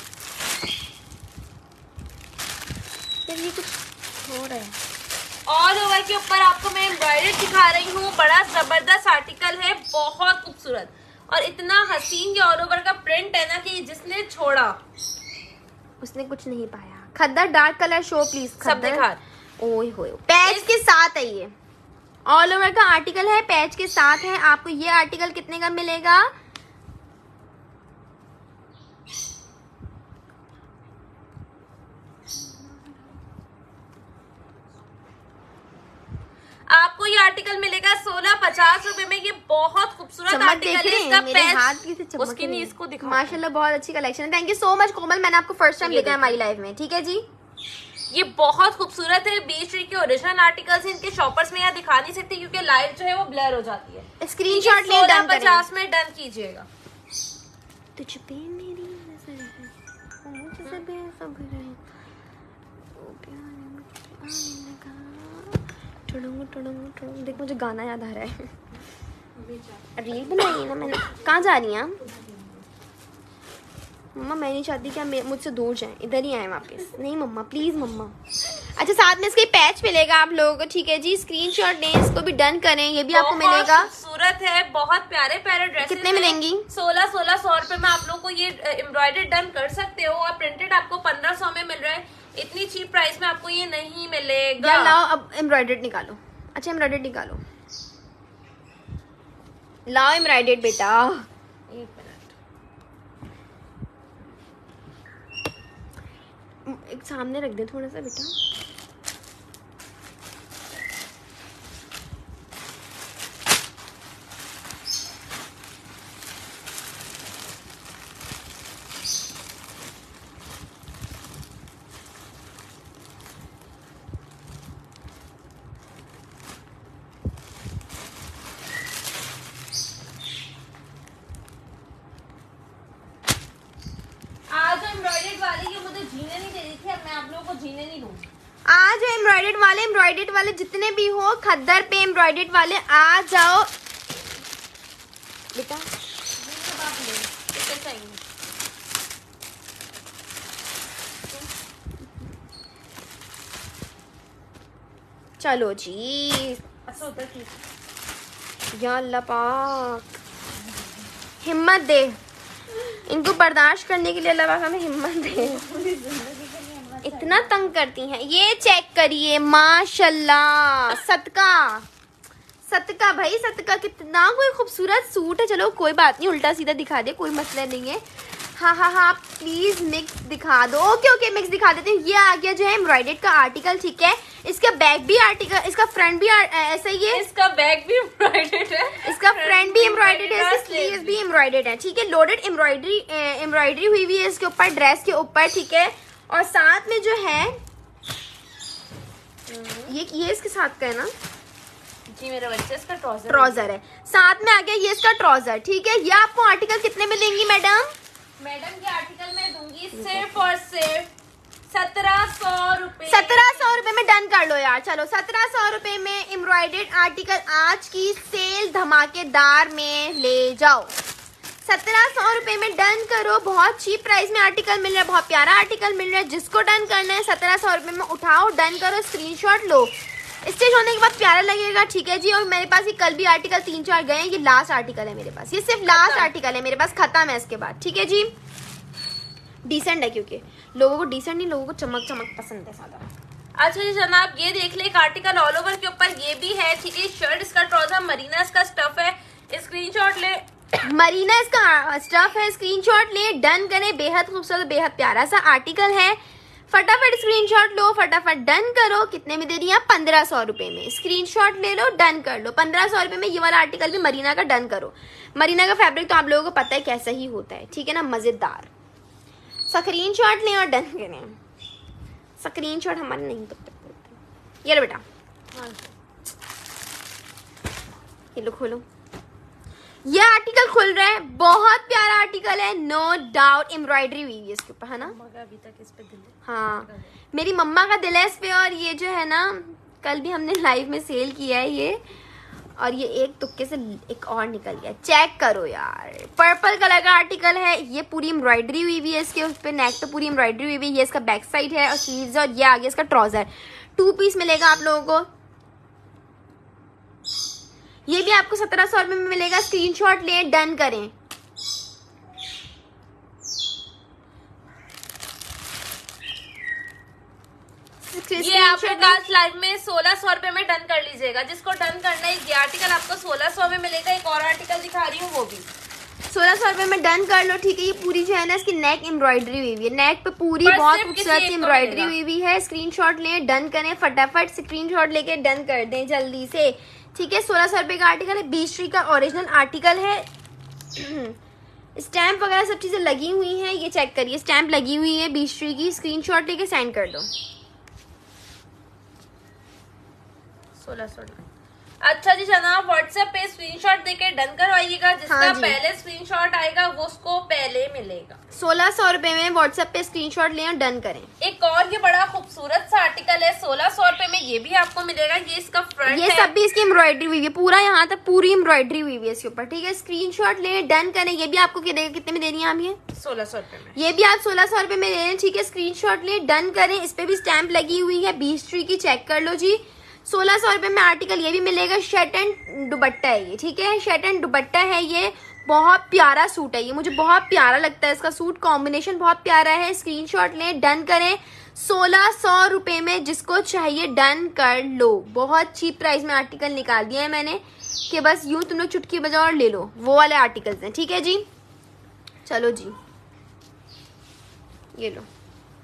ये कुछ हो रहा है। ऑल ओवर के ऊपर आपको मैं एम्ब्रॉयडरी दिखा रही हूँ। बड़ा जबरदस्त आर्टिकल है, बहुत खूबसूरत और इतना हसीन ये ऑल ओवर का प्रिंट है ना कि जिसने छोड़ा उसने कुछ नहीं पाया। Khaddar dark colour show please. सब दिखा। ओए होए, पैच के साथ है ये। ऑल ओवर का आर्टिकल है, पैच के साथ है। आपको ये आर्टिकल कितने का मिलेगा? आपको ये आर्टिकल मिलेगा 1650 रुपए में। ये बहुत खूबसूरत आर्टिकल है। इसका पैच उसके लिए इसको दिखा। माशाल्लाह बहुत अच्छी कलेक्शन है। Thank you so much Komal, मैंने आपको फर्स्ट टाइम देखा है हमारी लाइफ में। ठीक है जी, ये बहुत खूबसूरत है। बीच ट्री के ओरिजिनल आर्टिकल्स हैं। इनके शॉपर्स में यहाँ दिखा नहीं सकते क्योंकि लाइट जो है वो ब्लर हो जाती है। स्क्रीनशॉट ले, डन 50 में डन कीजिएगा। तुझ पे मेरी नजर है, मुझसे बेखबर है, ओ प्यार आने लगा। टुडुंग टुडुंग टुडुंग। देख मुझे गाना याद आ रहा है। रील बनाई है ना मैंने। कहाँ जा रही हैं आप? मम्मा मैं नहीं चाहती कि आप मुझसे दूर जाएं, इधर ही आए वापस। नहीं मम्मा, प्लीज मम्मा। अच्छा, साथ में इसका पैच मिलेगा आप लोगों को। ठीक है जी, स्क्रीनशॉट लें, इसको भी डन करें। ये भी आपको मिलेगा। खूबसूरत है, बहुत प्यारे प्यारे ड्रेसेस। कितने मिलेंगी? 1600 रुपए में आप लोग को ये एम्ब्रॉयडरी डन कर सकते हो। और प्रिंटेड आपको 1500 में मिल रहा है। इतनी चीप प्राइस में आपको ये नहीं मिलेगा। लाओ अब एम्ब्रॉयडर्ड निकालो। अच्छा एम्ब्रॉयडर्ड निकालो, लाओ एम्ब्रॉयडर्ड बेटा। एक मिनट, एक सामने रख दे थोड़ा सा बेटा। आज एम्ब्रॉयडर्ड वाली ये मुझे जीने नहीं दे रही थी, अब मैं आप लोगों को जीने नहीं दूंगी। आज आज एम्ब्रॉयडेड वाले जितने भी हो, खद्दर पे एम्ब्रॉयडेड वाले आ जाओ बेटा। चलो जी, या अल्लाह पाक हिम्मत दे, इनको बर्दाश्त करने के लिए अल्लाह पाक हमें हिम्मत दे। इतना तंग करती हैं। ये चेक करिए माशाल्लाह, सदका भाई सदका, कितना कोई खूबसूरत सूट है। चलो कोई बात नहीं, उल्टा सीधा दिखा दे, कोई मसला नहीं है। हाँ प्लीज मिक्स दिखा दो। ओके मिक्स दिखा देते हैं। ये आ गया जो है एम्ब्रॉयडेड का आर्टिकल, ठीक है। इसका बैक भी आर्टिकल, इसका फ्रंट भी ऐसा ही है। इसका बैक भी एम्ब्रॉयडेड है, इसका फ्रंट भी एम्ब्रॉयडेड है, इसका स्लीव्स भी एम्ब्रॉयडेड है, ठीक है। लोडेड एम्ब्रॉयडरी हुई है इसके ऊपर, ड्रेस के ऊपर, ठीक है। और साथ में जो है ये इसके साथ का है ना जी मेरा बच्चा, इसका ट्राउजर है। साथ में आ गया ये इसका ट्राउजर, ठीक है। ये आपको आर्टिकल कितने में देंगी मैडम? मैडम के आर्टिकल में दूंगी सिर्फ और सिर्फ 1700 रुपए। 1700 रुपए में डन कर लो यार। चलो 1700 रुपए में एम्ब्रॉयडेड आर्टिकल आज की सेल धमाकेदार में ले जाओ। 1700 रुपए में डन करो। बहुत चीप प्राइस में आर्टिकल मिल रहा है, बहुत प्यारा आर्टिकल मिल रहा है। जिसको डन करना है 1700 रुपए में उठाओ, डन करो, स्क्रीनशॉट लो। स्टिच होने के बाद प्यारा लगेगा, ठीक है जी। और मेरे पास ये कल भी आर्टिकल 3-4 गए हैं, ये लास्ट आर्टिकल है मेरे पास, ये सिर्फ लास्ट आर्टिकल है मेरे पास, खत्म है इसके बाद, ठीक है जी। डिसेंट है क्योंकि लोगों को डिसेंट नहीं, लोगों को चमक पसंद है ज्यादा। अच्छा जी जनाब, ये देख ले, एक आर्टिकल ऑल ओवर के ऊपर ये भी है, ठीक है। शर्ट इसका ट्राउजर मरीना इसका स्टफ है, स्क्रीनशॉट ले। मरीना इसका स्टफ है, स्क्रीनशॉट ले, डन करें। बेहद खूबसूरत, बेहद प्यारा सा आर्टिकल है। फटाफट स्क्रीनशॉट लो, फटाफट डन करो। कितने में दे रही है? 1500 रुपए में। स्क्रीनशॉट ले लो, डन कर लो। 1500 रुपए में ये वाला आर्टिकल भी मरीना का डन करो। मरीना का फैब्रिक तो आप लोगों को पता है कैसा ही होता है, ठीक है ना, मजेदार। स्क्रीनशॉट लें और डन करें। स्क्रीनशॉट हमारे नहीं तब तक बोलते। ये लो बेटा, ये लो, खोलो। ये आर्टिकल खुल रहा है, बहुत प्यारा आर्टिकल है, नो डाउट। एम्ब्रॉयडरी हुई है इसके ऊपर, है ना। अभी तक इस पे दिल है। हाँ, मेरी मम्मा का दिल है इस पे। और ये जो है ना, कल भी हमने लाइव में सेल किया है ये, और ये एक तुक्के से एक और निकल गया। चेक करो यार, पर्पल कलर का आर्टिकल है। ये पूरी एम्ब्रॉयडरी हुई है इसके उस पे, नेक पे पूरी एम्ब्रॉयडरी हुई है। ये इसका बैक साइड है और स्लीव्स है, और ये आ गया इसका ट्राउजर। 2 पीस मिलेगा आप लोगों को। ये भी आपको 1700 रुपए में मिलेगा। स्क्रीनशॉट लें, डन करें। ये आपको आज लाइव में 1600 रुपए में डन कर लीजिएगा। जिसको डन करना है, ये आर्टिकल आपको 1600 में मिलेगा। एक और आर्टिकल दिखा रही हूँ, वो भी 1600 रुपए में डन कर लो, ठीक है। ये पूरी जो है ना, इसकी नेक एम्ब्रॉयडरी हुई है, नेक पे पूरी बहुत खूबसूरत एम्ब्रॉयडरी हुई है। स्क्रीनशॉट लें, डन करें। फटाफट स्क्रीनशॉट लेके डन कर दें जल्दी से, ठीक है। 1600 रुपए का आर्टिकल है, बीच का ओरिजिनल आर्टिकल है। स्टैंप वगैरह सब चीजें लगी हुई हैं, ये चेक करिए, स्टैंप लगी हुई है बीच की। स्क्रीनशॉट लेके सेंड कर दो। 1600। अच्छा जी जनाब, व्हाट्सएप पे स्क्रीनशॉट देके डन करवाइएगा। जिसका पहले स्क्रीनशॉट आएगा वो उसको पहले मिलेगा। 1600 रुपए में व्हाट्सएप पे स्क्रीनशॉट लें और डन करें। एक और ये बड़ा खूबसूरत सा आर्टिकल है, 1600 रुपए में, ये भी आपको मिलेगा। ये इसका फ्रंट ये सब भी इसकी एम्ब्रॉयडरी हुई है, पूरा यहाँ तक पूरी एम्ब्रॉयडरी हुई है इसके ऊपर, ठीक है। स्क्रीनशॉट लें, डन करें। ये भी आपको कितने में दे रही है आप? ये 1600 रुपए में। ये भी आप 1600 रुपए में दे रहे हैं, ठीक है। स्क्रीनशॉट लें, डन करें। इस पे भी स्टैंप लगी हुई है बीच ट्री की, चेक कर लो जी। 1600 रुपए में आर्टिकल ये भी मिलेगा। शर्ट एंड दुपट्टा है ये, ठीक है। शर्ट एंड दुपट्टा है ये, बहुत प्यारा सूट है ये, मुझे बहुत प्यारा लगता है इसका सूट, कॉम्बिनेशन बहुत प्यारा है। स्क्रीनशॉट लें, डन करें। 1600 रुपए में जिसको चाहिए डन कर लो। बहुत चीप प्राइस में आर्टिकल निकाल दिया है मैंने कि बस यूं तुम लोग चुटकी बजाओ और ले लो, वो वाले आर्टिकल्स हैं, ठीक है जी। चलो जी, ये लो।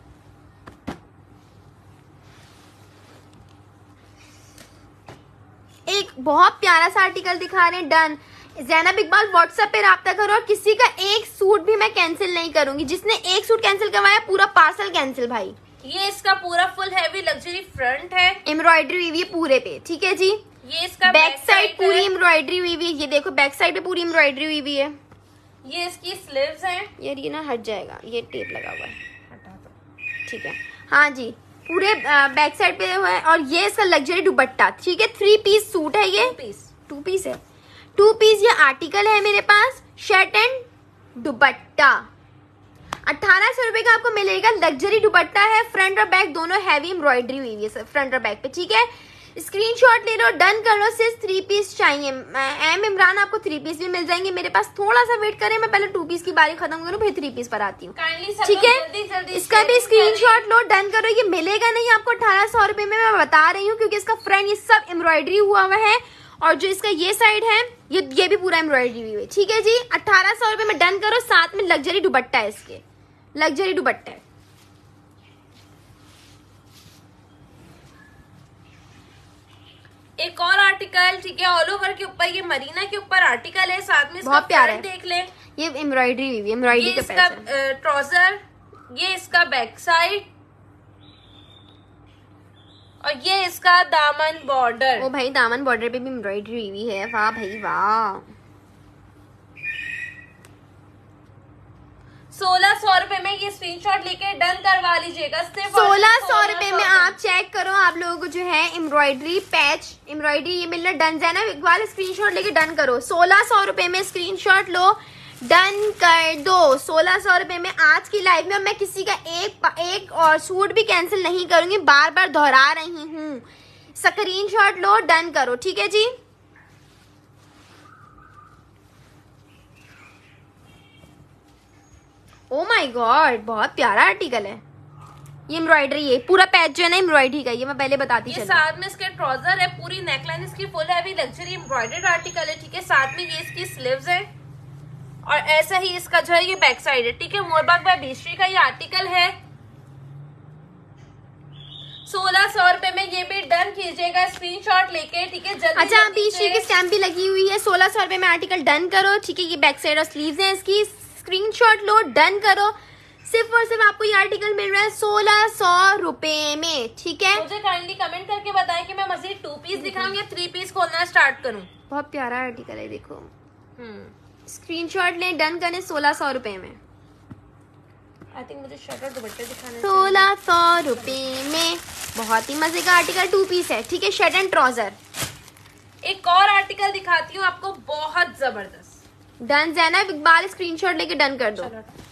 एक बहुत प्यारा सा आर्टिकल दिखा रहे हैं, डन। ज़ैनब इकबाल व्हाट्सएप पे राब्ता करो, और किसी का एक सूट भी मैं कैंसिल नहीं करूंगी। जिसने एक सूट कैंसिल करवाया पूरा पार्सल कैंसिल भाई। ये इसका पूरा फुल हैवी लग्जरी फ्रंट है, एम्ब्रॉयडरी हुई है पूरे पे, ठीक है जी। ये इसका बैक साइड पूरी एम्ब्रॉयडरी हुई है, ये देखो बैक साइड पे पूरी एम्ब्रॉयडरी हुई है। ये इसकी स्लीव्स हैं। यार ये ना हट जाएगा, ये टेप लगा हुआ है, हटा दो, ठीक है। हाँ जी, पूरे बैक साइड पे है। और ये इसका लग्जरी दुपट्टा, ठीक है। 3 पीस सूट है ये, 2 पीस है, 2 पीस ये आर्टिकल है मेरे पास। शर्ट एंड दुपट्टा 1800 रुपए का आपको मिलेगा। लग्जरी दुपट्टा है, फ्रंट और बैक दोनों हैवी एम्ब्रॉयडरी हुई है फ्रंट और बैक पे, ठीक है। स्क्रीनशॉट ले लो, डन कर लो। सिर्फ 3 पीस चाहिए। एम इमरान आपको 3 पीस भी मिल जाएंगे मेरे पास। थोड़ा सा वेट करें, मैं पहले 2 पीस की बारी खत्म करूँ फिर 3 पीस पर आती हूँ, ठीक है। इसका भी स्क्रीनशॉट लो, डन करो। ये मिलेगा नहीं आपको 1800 रुपए में, मैं बता रही हूँ, क्योंकि इसका फ्रंट ये सब एम्ब्रॉयडरी हुआ है और जो इसका ये साइड है ये भी पूरा एम्ब्रॉयडरी हुई है, ठीक है जी। 1800 रुपए में डन करो। साथ में लग्जरी दुपट्टा है, इसके लग्जरी दुपट्टा है। एक और आर्टिकल, ठीक है, ऑल ओवर के ऊपर, ये मरीना के ऊपर आर्टिकल है। साथ में बहुत प्यारा है, देख लें, ये एम्ब्रॉयडरी हुई है, एम्ब्रॉयडरी का इसका ट्राउजर, ये इसका बैक साइड और ये इसका दामन बॉर्डर। ओ भाई, दामन बॉर्डर पे भी एम्ब्रॉयडरी हुई है, वाह भाई वाह। 1600 रुपए में ये स्क्रीनशॉट लेके डन करवा लीजिएगा। 1600 रुपए में आप चेक करो, आप लोगों को जो है एम्ब्रॉयडरी पैच एम्ब्रॉयडरी ये मिलना डन जाना। एक बार स्क्रीनशॉट लेके डन करो। 1600 रुपए में स्क्रीनशॉट लो, डन कर दो। 1600 रुपए में आज की लाइव में। और मैं किसी का एक और सूट भी कैंसिल नहीं करूंगी, बार बार दोहरा रही हूँ। स्क्रीनशॉट लो, डन करो, ठीक है जी। ओ माय गॉड, बहुत प्यारा आर्टिकल है ये। एम्ब्रॉयडरी है, पूरा पैच जो है ना एम्ब्रॉयडरी का, ये मैं पहले बताती हूँ। साथ में इसके ट्राउजर है, पूरी नेकलाइन इसकी full heavy luxury embroidered article है, ठीक है। साथ में ये इसकी स्लीव्स है और ऐसा ही इसका जो है ये बैक साइड है, ठीक है। मोरबाग बाय बीश्री का ये आर्टिकल है। 1600 रुपए में ये भी डन कीजिएगा स्क्रीनशॉट लेके, ठीक है। जल्दी अच्छा, बीश्री की स्टैम्प भी लगी हुई है। 1600 रुपए में आर्टिकल डन करो, ठीक है। ये बैक साइड और स्लीव्स है इसकी। स्क्रीनशॉट लो, डन करो। सिर्फ और सिर्फ आपको ये आर्टिकल मिल रहा है 1600 रुपए में, ठीक है। मुझे काइंडली कमेंट करके बताएं कि मैं मजीद 2 पीस दिखाऊं या 3 पीस खोलना स्टार्ट करूं। बहुत प्यारा आर्टिकल है, देखो। स्क्रीनशॉट लें, डन करें 1600 रुपए में। आई थिंक मुझे शर्ट और दुपट्टे दिखाने 1600 रुपए में बहुत ही मजे का आर्टिकल 2 पीस है, ठीक है। Shirt and trouser. एक और आर्टिकल दिखाती हूँ आपको, बहुत जबरदस्त। डन जैनब, इकबाल स्क्रीनशॉट लेके डन कर दो।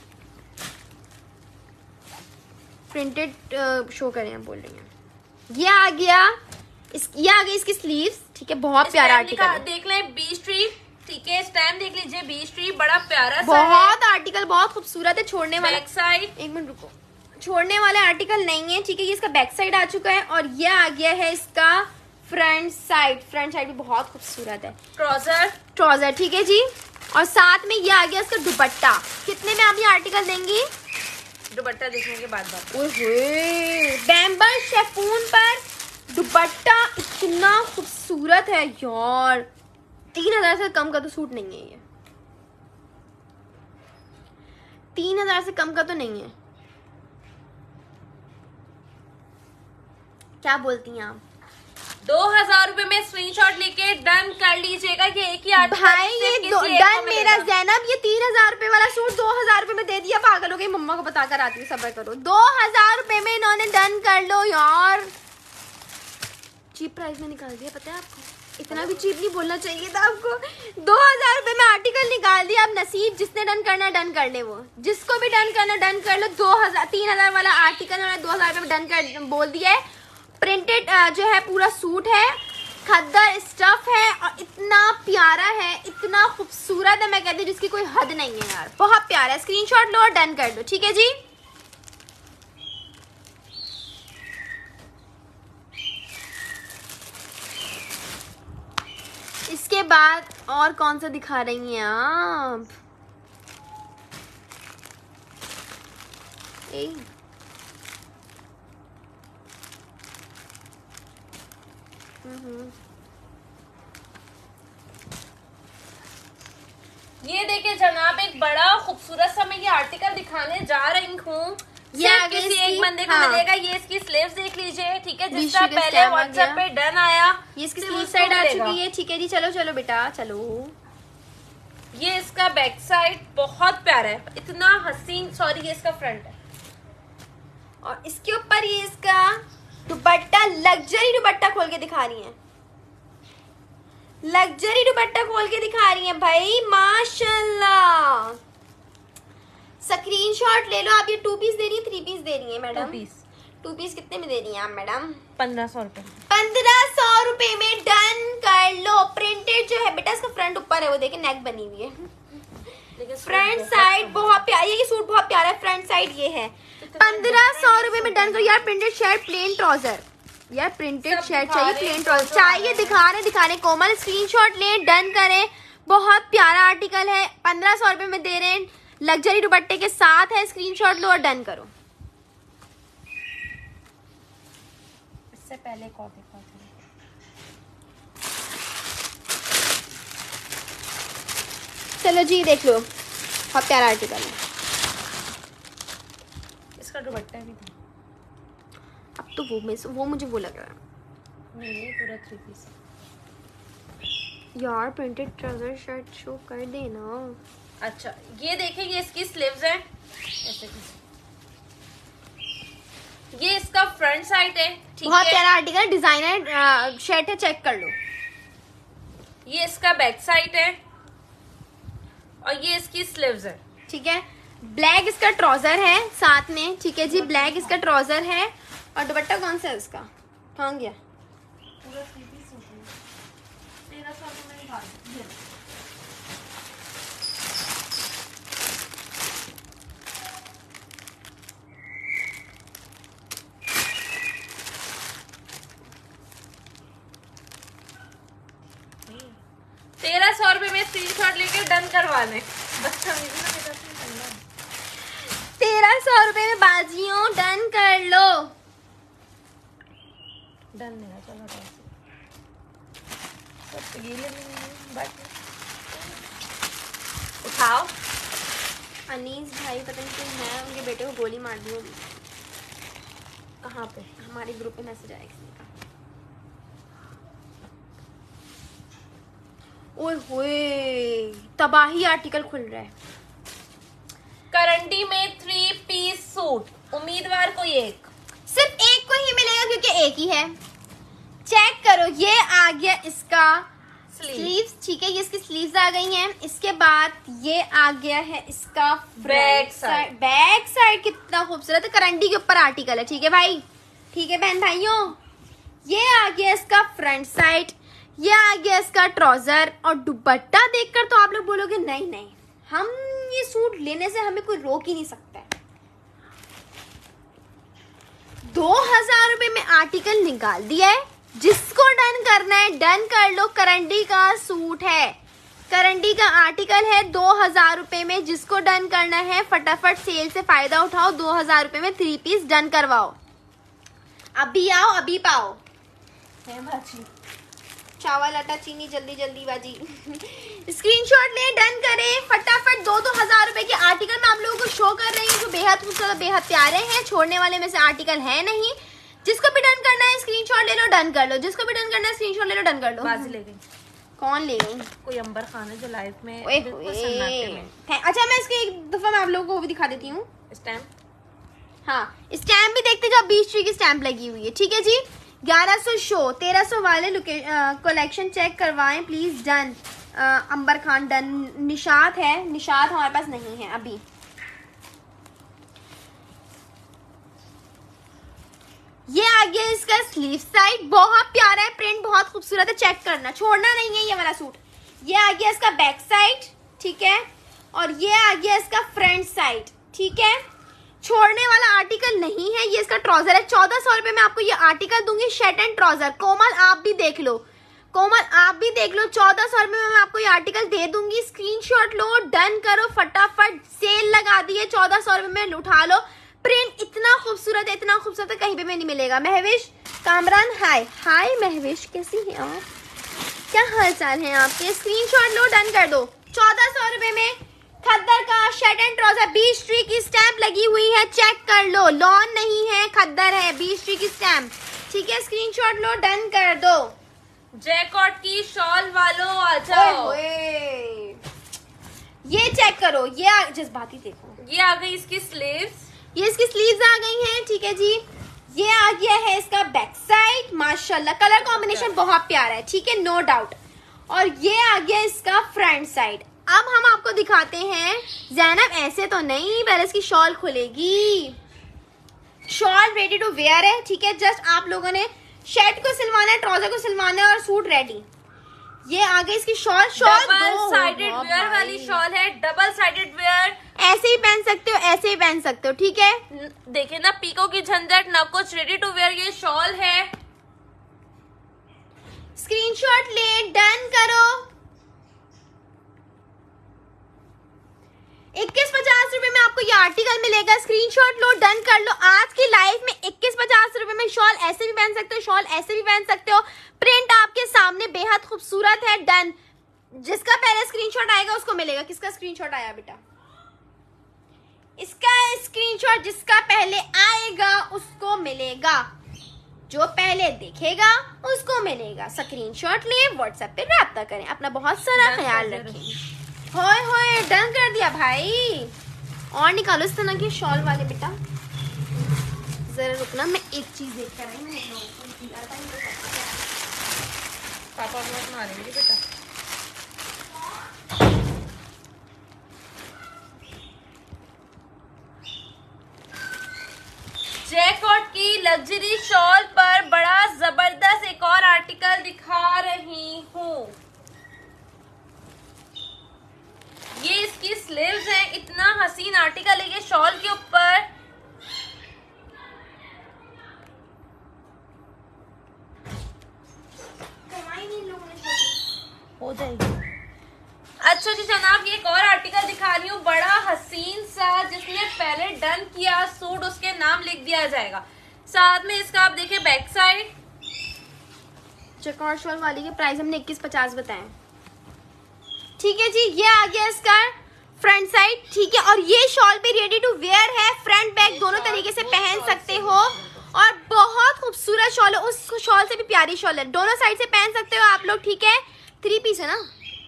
प्रिंटेड शो करें, हम बोल रही हैं। ये आ गया, ये आ गई इसकी स्लीव्स, ठीक है। बहुत प्यारा आर्टिकल देख लें, बीश्री, ठीक है। स्टैम्प देख लीजिए, बीश्री बड़ा प्यारा सा बहुत आर्टिकल बहुत खूबसूरत है। छोड़ने वाला, बैक साइड, एक मिनट रुको, छोड़ने वाला आर्टिकल नहीं है, ठीक है। ये इसका बैक साइड आ चुका है और ये आ गया है इसका फ्रंट साइड। फ्रंट साइड भी बहुत खूबसूरत है। ट्राउजर, ठीक है जी। और साथ में ये आ गया इसका दुपट्टा। कितने में आप ये आर्टिकल देंगी? दुपट्टा देखने के बाद बात। ओए, बैम्बल शेफून पर दुपट्टा इतना खूबसूरत है यार। 3000 से कम का तो सूट नहीं है ये। 3000 से कम का तो नहीं है। क्या बोलती हैं आप? 2000 रुपए में स्क्रीनशॉट लेके डन कर लीजिएगा। ये एक ही आर्टिकल भाई, ये डन मेरा जैनब। ये 3000 रुपए वाला सूट 2000 रुपए में दे दिया। पागल हो गई, मम्मा को बताकर आती हूँ, सब्र करो। 2000 रुपए में इन्होंने डन कर लो यार। चीप प्राइस में निकाल दिया, पता है आपको? इतना भी चीप नहीं बोलना चाहिए था आपको। 2000 रुपए में आर्टिकल निकाल दिया। अब नसीब, जिसने डन करना डन कर ले, वो जिसको भी डन करना डन कर लो। 3000 वाला आर्टिकल उन्होंने 2000 रुपए में डन कर बोल दिया है। प्रिंटेड जो है पूरा सूट है, खद्दर स्टफ है और इतना प्यारा है, इतना खूबसूरत है, मैं कहती हूँ जिसकी कोई हद नहीं है यार। बहुत प्यारा है। स्क्रीनशॉट लो और डन कर दो, ठीक है जी। इसके बाद और कौन सा दिखा रही हैं आप? ये देखिए जनाब, एक बड़ा खूबसूरत सा मैं ये आर्टिकल दिखाने जा रही हूँ। ये किसी एक बंदे को मिलेगा। ये इसकी स्लीव्स देख लीजिए, ठीक है, जिसका पहले व्हाट्सएप पे डन आया। ये इसकी स्लीव साइड आ चुकी है, ठीक है जी। चलो चलो बेटा चलो। ये इसका बैक साइड बहुत प्यारा है, इतना हसीन। सॉरी, ये इसका फ्रंट है और इसके ऊपर ये इसका दुपट्टा, लग्जरी दुपट्टा खोल के दिखा रही है, लग्जरी दुपट्टा खोल के दिखा रही है भाई, माशाल्लाह। स्क्रीनशॉट ले लो आप। ये 2 पीस दे रही है, 3 पीस दे रही है मैडम? 2 पीस कितने में दे रही हैं आप मैडम? 1500 रुपए। 1500 रुपए में डन कर लो। प्रिंटेड जो है बेटा, इसका फ्रंट ऊपर है, वो देखिए नेक बनी हुई है। फ्रंट साइड बहुत प्यारी है, ये सूट बहुत प्यारा है। फ्रंट साइड ये है। 1500 रुपए में डन करो यार। प्रिंटेड शर्ट, प्लेन ट्राउजर यार, प्रिंटेड शर्ट चाहिए, प्लेन ट्राउजर चाहिए। दिखा रहे कोमल, स्क्रीनशॉट ले, डन करें। बहुत प्यारा आर्टिकल है, 1500 रुपए में दे रहे हैं, लग्जरी दुपट्टे के साथ है। स्क्रीनशॉट लो और डन करो। इससे पहले कौन देखा था? चलो जी देख लो, बहुत प्यारा आर्टिकल है। इसका दुपट्टा भी था। अब तो वो मुझे वो लग रहा है। नहीं, पूरा 3 पीस यार प्रिंटेड ट्राउजर शर्ट शो कर देना। अच्छा, ये देखिए, ये इसकी स्लीव्स है ऐसे की। ये इसका फ्रंट साइड है, ठीक है। बहुत प्यारा आर्टिकल, डिजाइनर शर्ट है, चेक कर लो। ये इसका बैक साइड है और ये इसकी स्लीव्स है, ठीक है। ब्लैक इसका ट्राउजर है साथ में, ठीक है जी। ब्लैक इसका ट्राउजर है और दुपट्टा कौन सा है इसका? कहाँ गया? पूरा 3 पीस होता है। 1300 में निकाल दिया। ₹1300 में स्क्रीनशॉट लेके डन करवा लें। बदतमीजी ना मेरे साथ नहीं करना। 1300 रुपए में बाजियों, डन कर लो। डन मेरा, चलो सब गीले उठाओ। अनीस भाई पता नहीं क्यों है, उनके बेटे को गोली मार दी होगी। कहाँ पे? हमारे ग्रुप पे मैसेज आया किसी का। ओए होए, तबाही आर्टिकल खुल रहा है। करंडी में 3 पीस सूट, उम्मीदवार को एक, सिर्फ एक को ही मिलेगा क्योंकि एक ही है। चेक करो, ये आ गया इसका स्लीव्स, ठीक है। ये इसकी स्लीव्स आ गई हैं। इसके बाद ये आ गया है इसका बैक साइड। बैक साइड कितना खूबसूरत है, करंडी के ऊपर आर्टिकल है, ठीक है भाई, ठीक है बहन भाइयों। ये आ गया इसका फ्रंट साइड, ये आ गया इसका ट्राउजर। और दुपट्टा देखकर तो आप लोग बोलोगे नहीं नहीं, हम ये सूट लेने से हमें कोई रोक ही नहीं सकता है। 2000 रुपए में आर्टिकल निकाल दिया है। जिसको डन करना है डन कर लो। करंडी का सूट है, करंडी का आर्टिकल है 2000 रुपए में। जिसको डन करना है फटाफट सेल से फायदा उठाओ। 2000 रुपए में 3 पीस डन करवाओ। अभी आओ अभी पाओ है भाजी। चावल आटा चीनी जल्दी जल्दी बाजी। स्क्रीनशॉट ले, डन करें फटाफट। 2-2000 रुपए के आर्टिकल मैं आप लोगों को शो कर रही हूँ जो बेहद खूबसूरत, बेहद प्यारे हैं। छोड़ने वाले में से आर्टिकल है नहीं। जिसको भी डन करना है स्क्रीनशॉट ले लो, डन कर लो। जिसको भी डन करना है स्क्रीनशॉट ले लो, डन कर लो। बाजी ले गई। कौन ले गई? कोई अंबर खान है जो लाइव में सन्नाटे में। अच्छा मैं इसके एक दफा मैं आप लोगों को वो भी दिखा देती हूँ, स्टैम्प। हाँ स्टैम्प भी देखते जाओ। 20 ट्री की स्टैम्प लगी हुई है, ठीक है जी। 1100 शो, 1300 वाले कलेक्शन चेक करवाएं please. Done. Amber Khan done. Nishat है, निशात हमारे पास नहीं है अभी। ये आ गया इसका स्लीव साइड, बहुत प्यारा है, प्रिंट बहुत खूबसूरत है, चेक करना, छोड़ना नहीं है ये वाला सूट। ये आ गया इसका बैक साइड, ठीक है। और ये आ गया इसका फ्रंट साइड, ठीक है। छोड़ने वाला आर्टिकल नहीं है। ये इसका ट्राउजर है। 1400 रुपए में आपको ये आर्टिकल दूंगी, शर्ट एंड ट्राउजर। कोमल आप भी देख लो, कोमल आप भी देख लो। 1400 रुपए में मैं आपको ये आर्टिकल दे दूंगी। स्क्रीनशॉट लो, डन करो फटाफट। सेल लगा दी है, 1400 रुपए में उठा लो। प्रिंट इतना खूबसूरत है, इतना खूबसूरत है, कहीं पे भी नहीं मिलेगा। महविश कामरान हाय हाय। महविश कैसी है आप, क्या हाल चाल है आपके? स्क्रीनशॉट लो, डन कर दो। 1400 रुपए में खद्दर का शर्ट एंड ट्राउजर, 20 ट्री की स्टैंप लगी हुई है, चेक कर लो। लॉन नहीं है, खद्दर है, 20 ट्री की स्टैंप, ठीक है। स्क्रीनशॉट लो, डन कर दो। जैकॉट की शॉल वालों आ जाओ। ये चेक करो, ये जज्बाती देखो। ये आ गई इसकी स्लीव्स, ये इसकी स्लीव्स आ गई हैं, ठीक है जी। ये आ गया है इसका बैक साइड, माशाल्लाह कलर कॉम्बिनेशन बहुत प्यारा है, ठीक है, नो डाउट। और ये आ गया इसका फ्रंट साइड। अब हम आपको दिखाते हैं, ज़ैनब ऐसे तो नहीं, पहले इसकी शॉल खुलेगी। शॉल रेडी टू वेयर है, ठीक है। जस्ट आप लोगों ने शर्ट को सिलवाना है, ट्राउजर को सिलवाना है और सूट रेडी। ये आ गई इसकी shawl. Shawl double sided wear वाली शॉल है, डबल साइडेड वेयर। ऐसे ही पहन सकते हो, ऐसे ही पहन सकते हो, ठीक है। देखिए ना, पीको की झंझट ना कुछ, रेडी टू वेयर ये शॉल है। स्क्रीनशॉट ले, डन करो। 21-50 रुपए में आपको ये आर्टिकल मिलेगा। स्क्रीनशॉट लो, डन कर लो। आज की लाइफ में 21-50 रुपए में शॉल ऐसे भी पहन सकते हो, शॉल ऐसे भी पहन सकते हो। प्रिंट आपके सामने बेहद खूबसूरत है, डन। जिसका पहले स्क्रीनशॉट आएगा उसको मिलेगा। किसका स्क्रीनशॉट आया बेटा? इसका स्क्रीनशॉट जिसका पहले आएगा उसको मिलेगा, जो पहले देखेगा उसको मिलेगा। स्क्रीनशॉट ले, व्हाट्सएप पे रब्ता करें। अपना बहुत सारा ख्याल रखें। होए होए, डन कर दिया भाई। और निकालो इस तरह के शॉल वाले बेटा। जरा रुकना, मैं एक चीज देख कर आई हूँ। पापा बहुत मारेंगे बेटा। जैकॉट की लग्जरी शॉल पर बड़ा जबरदस्त एक और आर्टिकल दिखा रही हूँ। ये इसकी स्लीव्स हैं, इतना हसीन आर्टिकल है ये शॉल के ऊपर। हो जाएगी। अच्छा जी जनाब, ये एक और आर्टिकल दिखा रही हूँ, बड़ा हसीन सा, जिसने पहले डन किया सूट उसके नाम लिख दिया जाएगा। साथ में इसका आप देखिए बैक साइड। चेकआउट शॉल वाली के प्राइस हमने 21-50 बताए, ठीक है जी। ये आ गया इसका फ्रंट साइड, ठीक है। और ये शॉल भी रेडी टू वेयर है, फ्रंट बैक दोनों तरीके से पहन सकते हो और बहुत खूबसूरत शॉल है। उस शॉल से भी प्यारी शॉल है, दोनों साइड से पहन सकते हो आप लोग, ठीक है। 3 पीस है ना।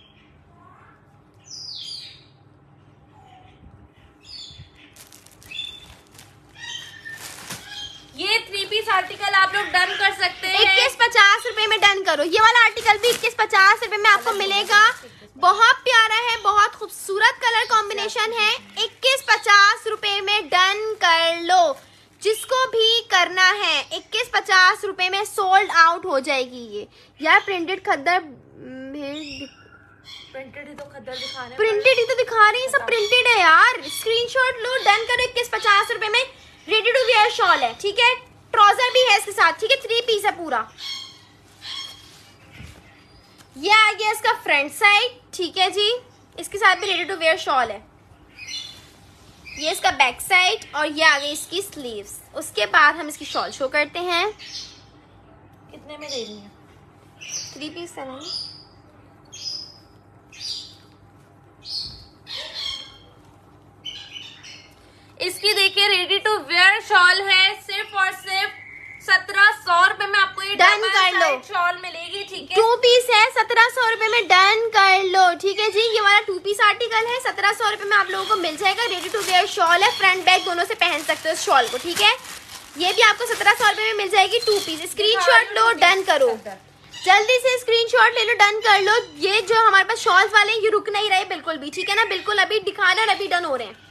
ये 3 पीस आर्टिकल आप लोग डन कर सकते हैं। 21-50 रुपए में डन करो। ये वाला आर्टिकल भी 21-50 रुपए में आपको मिलेगा। बहुत प्यारा है, बहुत खूबसूरत कलर कॉम्बिनेशन है। 21-50 रुपए में डन कर लो, जिसको भी करना है। 21-50 रुपए में सोल्ड आउट हो जाएगी ये। यार प्रिंटेड खद्दर, प्रिंटेड ही तो खद्दर दिखा रहे हैं, प्रिंटेड ही तो दिखा रही है, सब प्रिंटेड है यार। स्क्रीनशॉट लो, डन करो। 21-50 रुपए में रेडी टू वेयर शॉल है, ठीक है। ट्राउजर भी है इसके साथ, ठीक है। 3 पीस है पूरा। ये आ गया इसका फ्रंट साइड, ठीक है जी। इसके साथ भी रेडी टू वेयर शॉल है। ये इसका बैक साइड और ये आ गई इसकी स्लीव्स। उसके बाद हम इसकी शॉल शो करते हैं। कितने में दे रही है? 3 पीस है ना। इसकी देखिए रेडी टू वेयर शॉल है, सिर्फ और सिर्फ 1700 रुपए में आपको ये डन कर लो शॉल मिलेगी, ठीक है। 2 पीस है, 1700 रुपए में डन कर लो, ठीक है जी। ये वाला 2 पीस आर्टिकल है, 1700 रुपए में आप लोगों को मिल जाएगा। रेडी टू वेयर शॉल है, फ्रंट बैक दोनों से पहन सकते हो इस शॉल को, ठीक है। ये भी आपको 1700 रुपए में मिल जाएगी 2 पीस। स्क्रीनशॉट लो, डन करो, जल्दी से स्क्रीनशॉट ले लो, डन कर लो। ये जो हमारे पास शॉल्स वाले हैं ये रुक नहीं रहे बिल्कुल भी, ठीक है ना। बिल्कुल अभी दिखा रहे और अभी डन हो रहे हैं।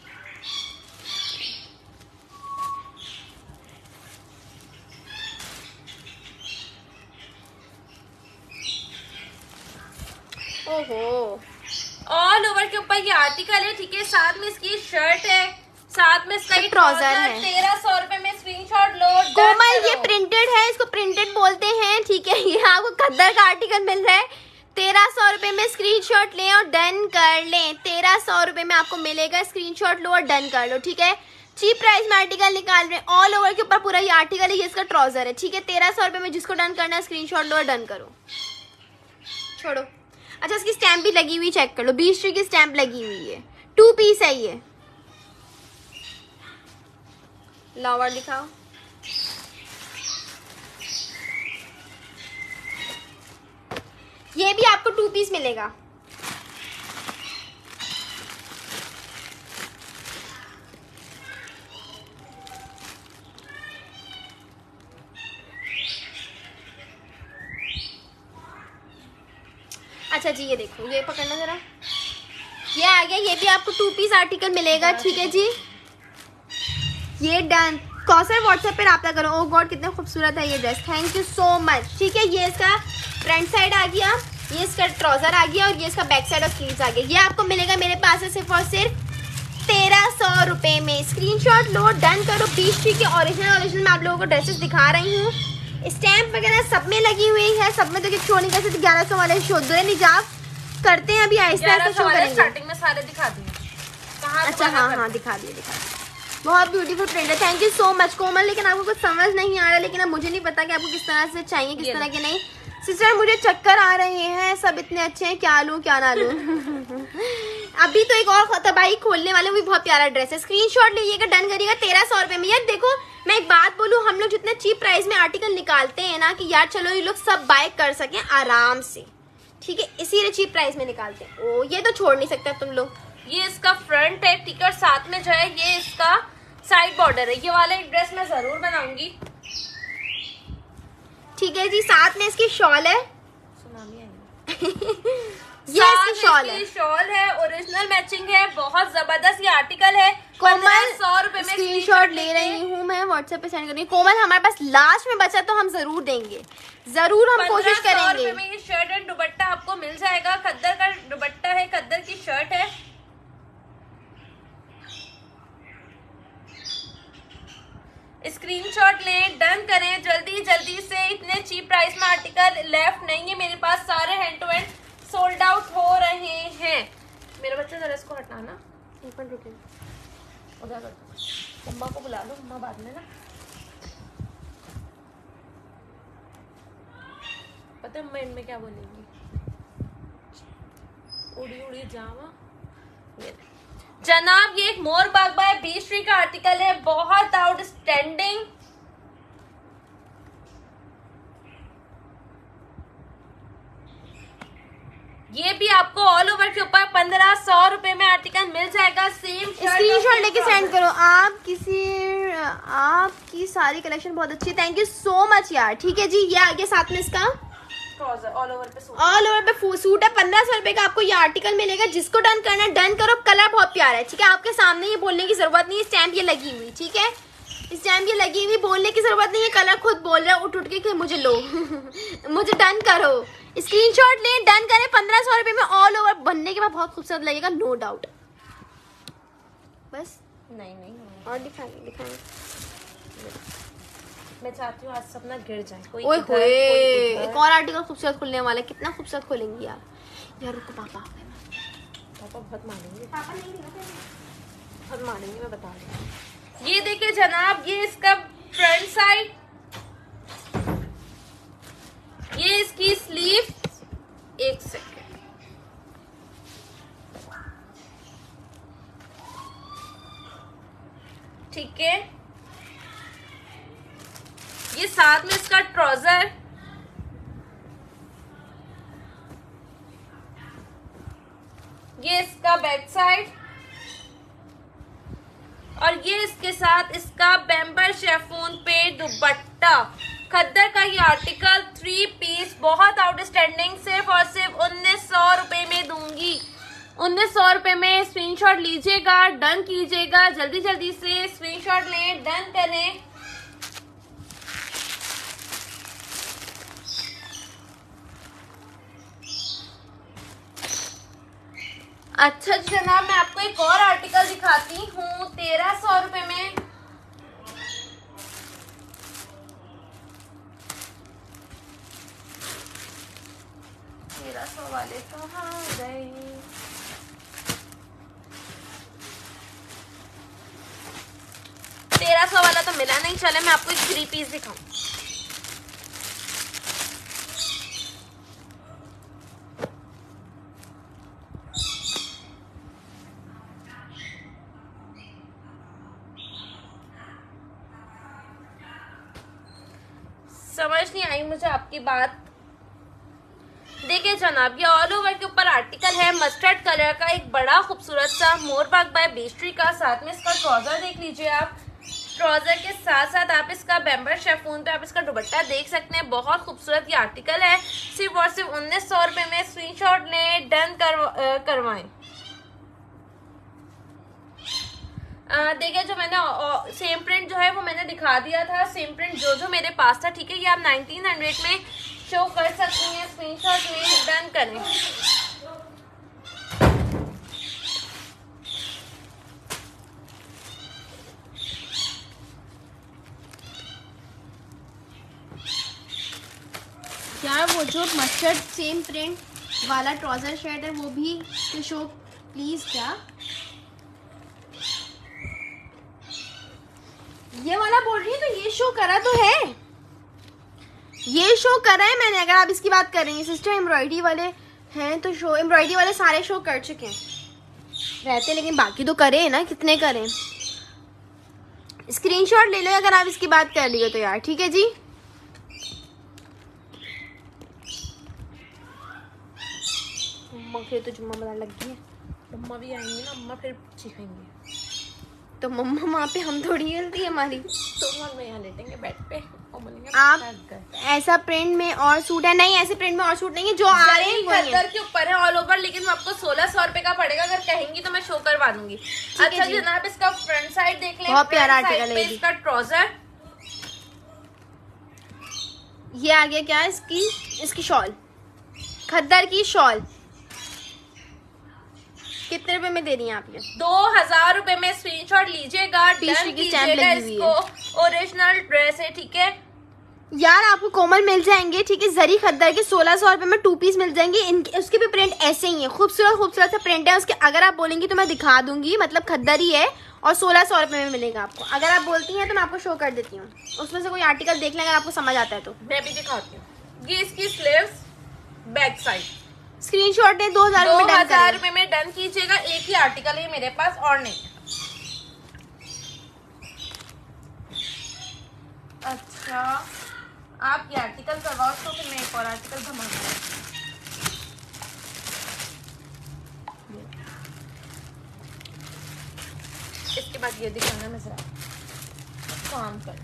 ओहो, ऑल ओवर के ऊपर ये आर्टिकल है, ठीक है। साथ में इसकी शर्ट है, साथ में इसका ट्राउजर है। 1300 रुपए में स्क्रीनशॉट लो। कोमल ये प्रिंटेड है, इसको प्रिंटेड बोलते हैं, ठीक है। ये आपको खद्दर का आर्टिकल मिल रहा है 1300 रुपए में। स्क्रीनशॉट लें और डन कर लें। 1300 रुपए में आपको मिलेगा। स्क्रीनशॉट लो और डन कर लो, ठीक है। चीप प्राइस में आर्टिकल निकाल रहे हैं। ऑल ओवर के ऊपर पूरा ये आर्टिकल है, ये इसका ट्राउजर है, ठीक है। 1300 रुपए में जिसको डन करना है स्क्रीनशॉट लो और डन करो। छोड़ो। अच्छा इसकी स्टैम्प भी लगी हुई, चेक कर लो। 20 की स्टैम्प लगी हुई है। 2 पीस है ये। लॉवर दिखाओ। ये भी आपको 2 पीस मिलेगा। अच्छा जी, ये देखो, ये पकड़ना जरा, ये आ गया। ये भी आपको 2 पीस आर्टिकल मिलेगा, ठीक है जी। ये डन। कौसर व्हाट्सएप पे रब्ता करो। ओ गॉड कितना खूबसूरत है ये dress, thank you so much. ठीक है, ये इसका फ्रंट साइड आ गया, ये इसका ट्राउजर आ गया और ये इसका बैक साइड और स्लीव्स आ गया। ये आपको मिलेगा मेरे पास से सिर्फ और सिर्फ 1300 रुपये में। स्क्रीनशॉट लो, डन करो। पीच के ओरिजिनल मैं आप लोगों को ड्रेसेस दिखा रही हूँ, स्टैम्प वगैरह सब में लगी हुई है, सब में तो कि शो नहीं कर सकते। 1100 वाले शो दो निजाब करते हैं अभी, आहिस्ता आहिस्ता शो करेंगे। स्टार्टिंग में सारे दिखा दिए। अच्छा हाँ, दिखा दिए। बहुत ब्यूटीफुल प्रिंट है, thank you so much Komal. लेकिन आपको कुछ समझ नहीं आ रहा, लेकिन अब मुझे नहीं पता कि आपको किस तरह से चाहिए, किस तरह के नहीं। सिस्टर मुझे चक्कर आ रहे हैं, सब इतने अच्छे हैं, क्या लूं क्या ना लूं। अभी तो एक और तबाही खोलने वाले, वो भी बहुत प्यारा ड्रेस है। स्क्रीनशॉट लीजिएगा, डन करिएगा 1300 रुपये में। यार देखो, मैं एक बात बोलूं, हम लोग जितने चीप प्राइस में आर्टिकल निकालते हैं ना, कि यार चलो ये लोग सब बाय कर सकें आराम से, ठीक है, इसीलिए चीप प्राइस में निकालते हैं। ओ ये तो छोड़ नहीं सकते तुम लोग। ये इसका फ्रंट है, ठीक है, और साथ में जो है ये इसका साइड बॉर्डर है। ये वाला एक ड्रेस मैं जरूर बनाऊंगी, ठीक है जी। साथ में इसकी शॉल है, ये इसकी शॉल है, ओरिजिनल मैचिंग है, बहुत जबरदस्त ये आर्टिकल है। कोमल 100 रुपए में स्क्रीनशॉट ले रही हूँ मैं, व्हाट्सएप पे सेंड कर रही हूँ। कोमल हमारे पास लास्ट में बचा तो हम जरूर देंगे, जरूर हम कोशिश करेंगे। 1500 रुपए में ये शर्ट एंड दुपट्टा आपको मिल जाएगा। खद्दर का दुपट्टा है, खद्दर की शर्ट है। स्क्रीनशॉट लें, डन करें जल्दी जल्दी से। इतने चीप प्राइस में आर्टिकल लेफ्ट नहीं है मेरे पास, सारे hand to hand sold out हो रहे हैं। मेरा बच्चा जरा इसको हटाना, एक मिनट रुकिए, उधर मम्मा को बुला लो, मम्मा बाद में ना। पता है मम्मा इनमें क्या बोलेंगी, उड़ी उड़ी जावा। जनाब ये एक मोर बाग बाय बी स्ट्रीट का आर्टिकल है, बहुत आउटस्टैंडिंग। ये भी आपको ऑल ओवर के ऊपर 1500 रुपए में आर्टिकल मिल जाएगा। सेम स्क्रीनशॉट लेके सेंड करो। आपकी सारी कलेक्शन बहुत अच्छी है, थैंक यू सो मच यार। ठीक है जी, ये आगे साथ में इसका ऑल ओवर पे सूट है। 1500 रुपए का आपको ये आर्टिकल मिलेगा। जिसको डन करना है डन करो। कलर बहुत प्यारा है, ठीक है, आपके सामने ये बोलने की जरूरत नहीं है, स्टैम्प ये लगी हुई, ठीक है, स्टैम्प ये लगी हुई, बोलने की जरूरत नहीं है, कलर खुद बोल रहा है उठ उठ के मुझे लो। मुझे डन करो, स्क्रीनशॉट ले, डन करें। 1500 रुपए में ऑल ओवर बनने के बाद बहुत खूबसूरत लगेगा, नो डाउट। बस नहीं और दिखाएंगे। मैं चाहती हूँ आज सपना गिर जाए। ओए होए, एक और आर्टिकल खूबसूरत खुलने वाला है। कितना खूबसूरत खोलेंगी यार रुको, पापा बहुत मारेंगे, बहुत मारेंगे, मैं बता रही हूँ। ये देखिए जनाब, ये इसका फ्रंट साइड, ये इसकी स्लीव, एक सेकेंड, ठीक है, ये साथ में इसका ट्राउजर, ये इसका बैक साइड, और ये इसके साथ इसका बेम्बर शेफून पे दुपट्टा। खद्दर का ये आर्टिकल 3 पीस, बहुत आउटस्टैंडिंग। सिर्फ और सिर्फ 1900 रुपए में दूंगी। 1900 रुपए में स्क्रीनशॉट लीजिएगा, डन कीजिएगा, जल्दी जल्दी से स्क्रीनशॉट लें, डन करें। अच्छा जी जनाब, मैं आपको एक और आर्टिकल दिखाती हूँ 1300 रुपए में। वाले कहाँ गए? 1300 वाला तो मिला नहीं। चले मैं आपको एक 3 पीस दिखाऊं। समझ नहीं आई मुझे आपकी बात। देखिए जनाब, ये ऑल ओवर के ऊपर आर्टिकल है, मस्टर्ड कलर का, एक बड़ा खूबसूरत सा मोर बाग बाय बेस्ट्री का। साथ में इसका ट्राउजर देख लीजिए आप, ट्राउजर के साथ साथ आप इसका बेम्बर शेफून पे आप इसका दुपट्टा देख सकते हैं। बहुत खूबसूरत ये आर्टिकल है। सिर्फ और सिर्फ 1900 रुपए में स्क्रीनशॉट लें, डन करवाएं। देखिए जो मैंने सेम प्रिंट जो है वो मैंने दिखा दिया था, सेम प्रिंट जो मेरे पास था, ठीक है। ये आप 1900 में शो कर सकती हैं। स्क्रीनशॉट लें, डन करें। यार वो जो मस्टर्ड सेम प्रिंट वाला ट्राउजर शर्ट है वो भी तो शो प्लीज। क्या ये वाला बोल रही है? तो ये शो करा तो है, ये शो करा है मैंने। अगर आप इसकी बात कर रही हैं सिस्टर, एम्ब्रॉयडरी वाले हैं तो शो, एम्ब्रॉयडरी वाले सारे शो कर चुके हैं रहते, लेकिन बाकी तो करे ना, कितने करें। स्क्रीनशॉट ले लो अगर आप इसकी बात कर रही हो तो यार, ठीक है जी। मम्मा फिर तो जुम्मा बता लग गई है। मम्मा भी आएंगी ना, मम्मा फिर चिखेंगे। तो मम्मा वहाँ पे हम थोड़ी हिलती है हमारी। तो हम यहाँ लेटेंगे बेड पे और बोलेंगे आप ऐसा प्रिंट में और सूट है नहीं, ऐसे प्रिंट में और सूट नहीं है जो आ रहे हैं खद्दर के ऊपर है ऑल ओवर, लेकिन आपको 1600 रुपए का पड़ेगा। अगर कहेंगी तो मैं शो करवा दूंगी। अच्छा जनाब इसका फ्रंट साइड देख लें, बहुत प्यारा आर्टिकल है। इसका ट्राउजर, ये आ गया क्या इसकी शॉल, खद्दर की शॉल। कितने रुपए में दे रही हैं आप ये? 2000 रुपए में। स्क्रीनशॉट लीजिएगा, डन कीजिएगा। इसको ओरिजिनल ड्रेस है, ठीक है यार। आपको कोमल मिल जाएंगे, ठीक है, जरी खद्दर के 1600 रुपए में 2 पीस मिल जाएंगे। इनके उसके भी प्रिंट ऐसे ही है, खूबसूरत खूबसूरत सा प्रिंट है उसके। अगर आप बोलेंगी तो मैं दिखा दूंगी, मतलब खद्दर ही है और 1600 रुपए में मिलेगा आपको। अगर आप बोलती हैं तो मैं आपको शो कर देती हूँ, उसमें से कोई आर्टिकल देख लें अगर आपको समझ आता है तो। मैं भी दिखाती हूँ। ये इसकी स्लीव्स, बैक साइड। स्क्रीनशॉट है 2000 रुपए में डन कीजिएगा। एक ही आर्टिकल है मेरे पास और नहीं। अच्छा आप ये आर्टिकल करवाओ तो फिर मैं एक और आर्टिकल घुमाऊंगा। इसके बाद ये दिखाना मैं जरा काम कर।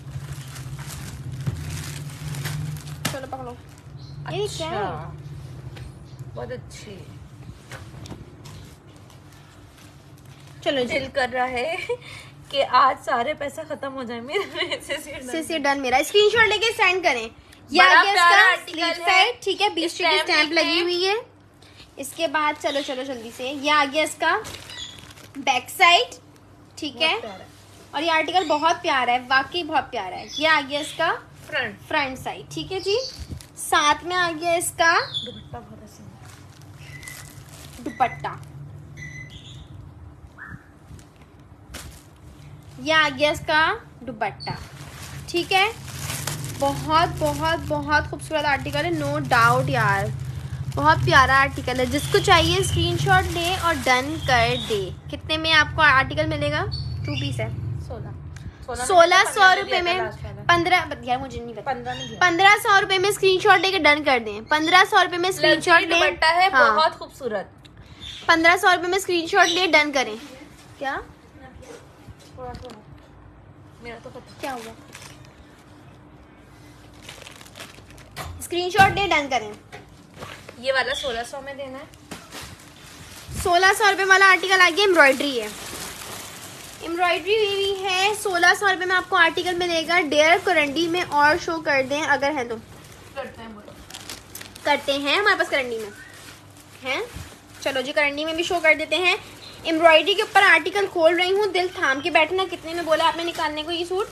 चलो पकड़ो। ये क्या है? बहुत अच्छी। चलो दिल कर रहा है कि आज सारे पैसा खत्म हो जाए मेरे से डन। मेरा स्क्रीनशॉट लेके सेंड करें। ये आ गया इसका स्लीव साइड, ठीक है, 20 की स्टैंप लगी हुई है। इसके बाद चलो जल्दी से, ये आ गया इसका बैक साइड, ठीक है। और ये आर्टिकल बहुत प्यारा है, वाकई बहुत प्यारा है। ये आ गया इसका फ्रंट साइड, ठीक है जी। साथ में आ गया इसका दुपट्टा, बहुत अच्छा दुपट्टा। ये आ गया इसका दुपट्टा, ठीक है। बहुत बहुत बहुत खूबसूरत आर्टिकल है, नो डाउट यार, बहुत प्यारा आर्टिकल है। जिसको चाहिए स्क्रीनशॉट ले और डन कर दे। कितने में आपको आर्टिकल मिलेगा? 2 पीस है, 1600 रुपए में 15, यार मुझे नहीं पता, 1500 रुपए में स्क्रीनशॉट लेके डन कर दें। 1500 रुपए में स्क्रीनशॉट ले, है बहुत खूबसूरत। 1500 रुपए में स्क्रीनशॉट ले डन करें। क्या मेरा तो पता क्या हुआ? स्क्रीनशॉट ले डन करें। ये वाला 1600 में देना है। 1600 रुपए वाला आर्टिकल आ गया, एम्ब्रॉयडरी है, एम्ब्रॉयडरी हुई है। 1600 रुपए में आपको आर्टिकल मिलेगा। डेयर करंडी में और शो कर दें अगर है तो। करते हैं हमारे पास करंडी में हैं। चलो जी करंडी में भी शो कर देते हैं। एम्ब्रॉयडरी के ऊपर आर्टिकल खोल रही हूँ, दिल थाम के बैठना। कितने में बोला आपने निकालने को ये सूट?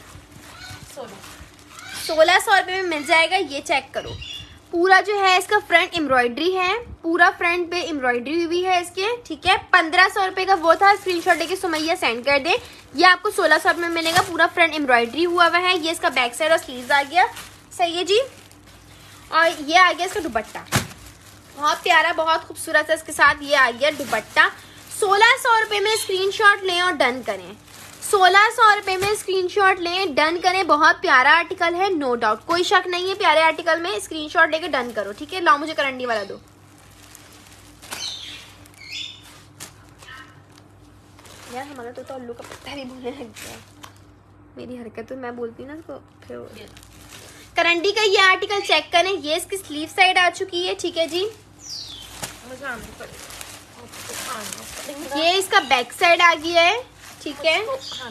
1600 रुपए में मिल जाएगा। ये चेक करो, पूरा जो है इसका फ्रंट एम्ब्रॉयडरी है, पूरा फ्रंट पे एम्ब्रॉयडरी हुई है इसके, ठीक है। 1500 रुपए का वो था, स्क्रीनशॉट लेके सुमैया सेंड कर दे। ये आपको 1600 रुपए में मिलेगा। पूरा फ्रंट एम्ब्रॉयडरी हुआ है। ये इसका बैक साइड और स्लीव्स आ गया, सही है जी। और ये आ गया इसका दुपट्टा, बहुत प्यारा, बहुत खूबसूरत है। इसके साथ ये आ गया दुपट्टा। 1600 रुपए में स्क्रीनशॉट लें और डन करें। 1600 रुपए में स्क्रीनशॉट लें, डन करें। बहुत प्यारा आर्टिकल है, नो डाउट, कोई शक नहीं है प्यारे आर्टिकल में। स्क्रीनशॉट लेके डन करो, ठीक है। लाओ मुझे करंडी वाला दो। यार हमारा तो अल्लू का पत्ता भी बोलने लग गया। मेरी हरकत तो मैं बोलती हूँ ना इसको फिर। करंडी का ये आर्टिकल चेक करें, ये इसकी स्लीव साइड आ चुकी है, ठीक है जी। ये इसका बैक साइड आ गया है, ठीक है।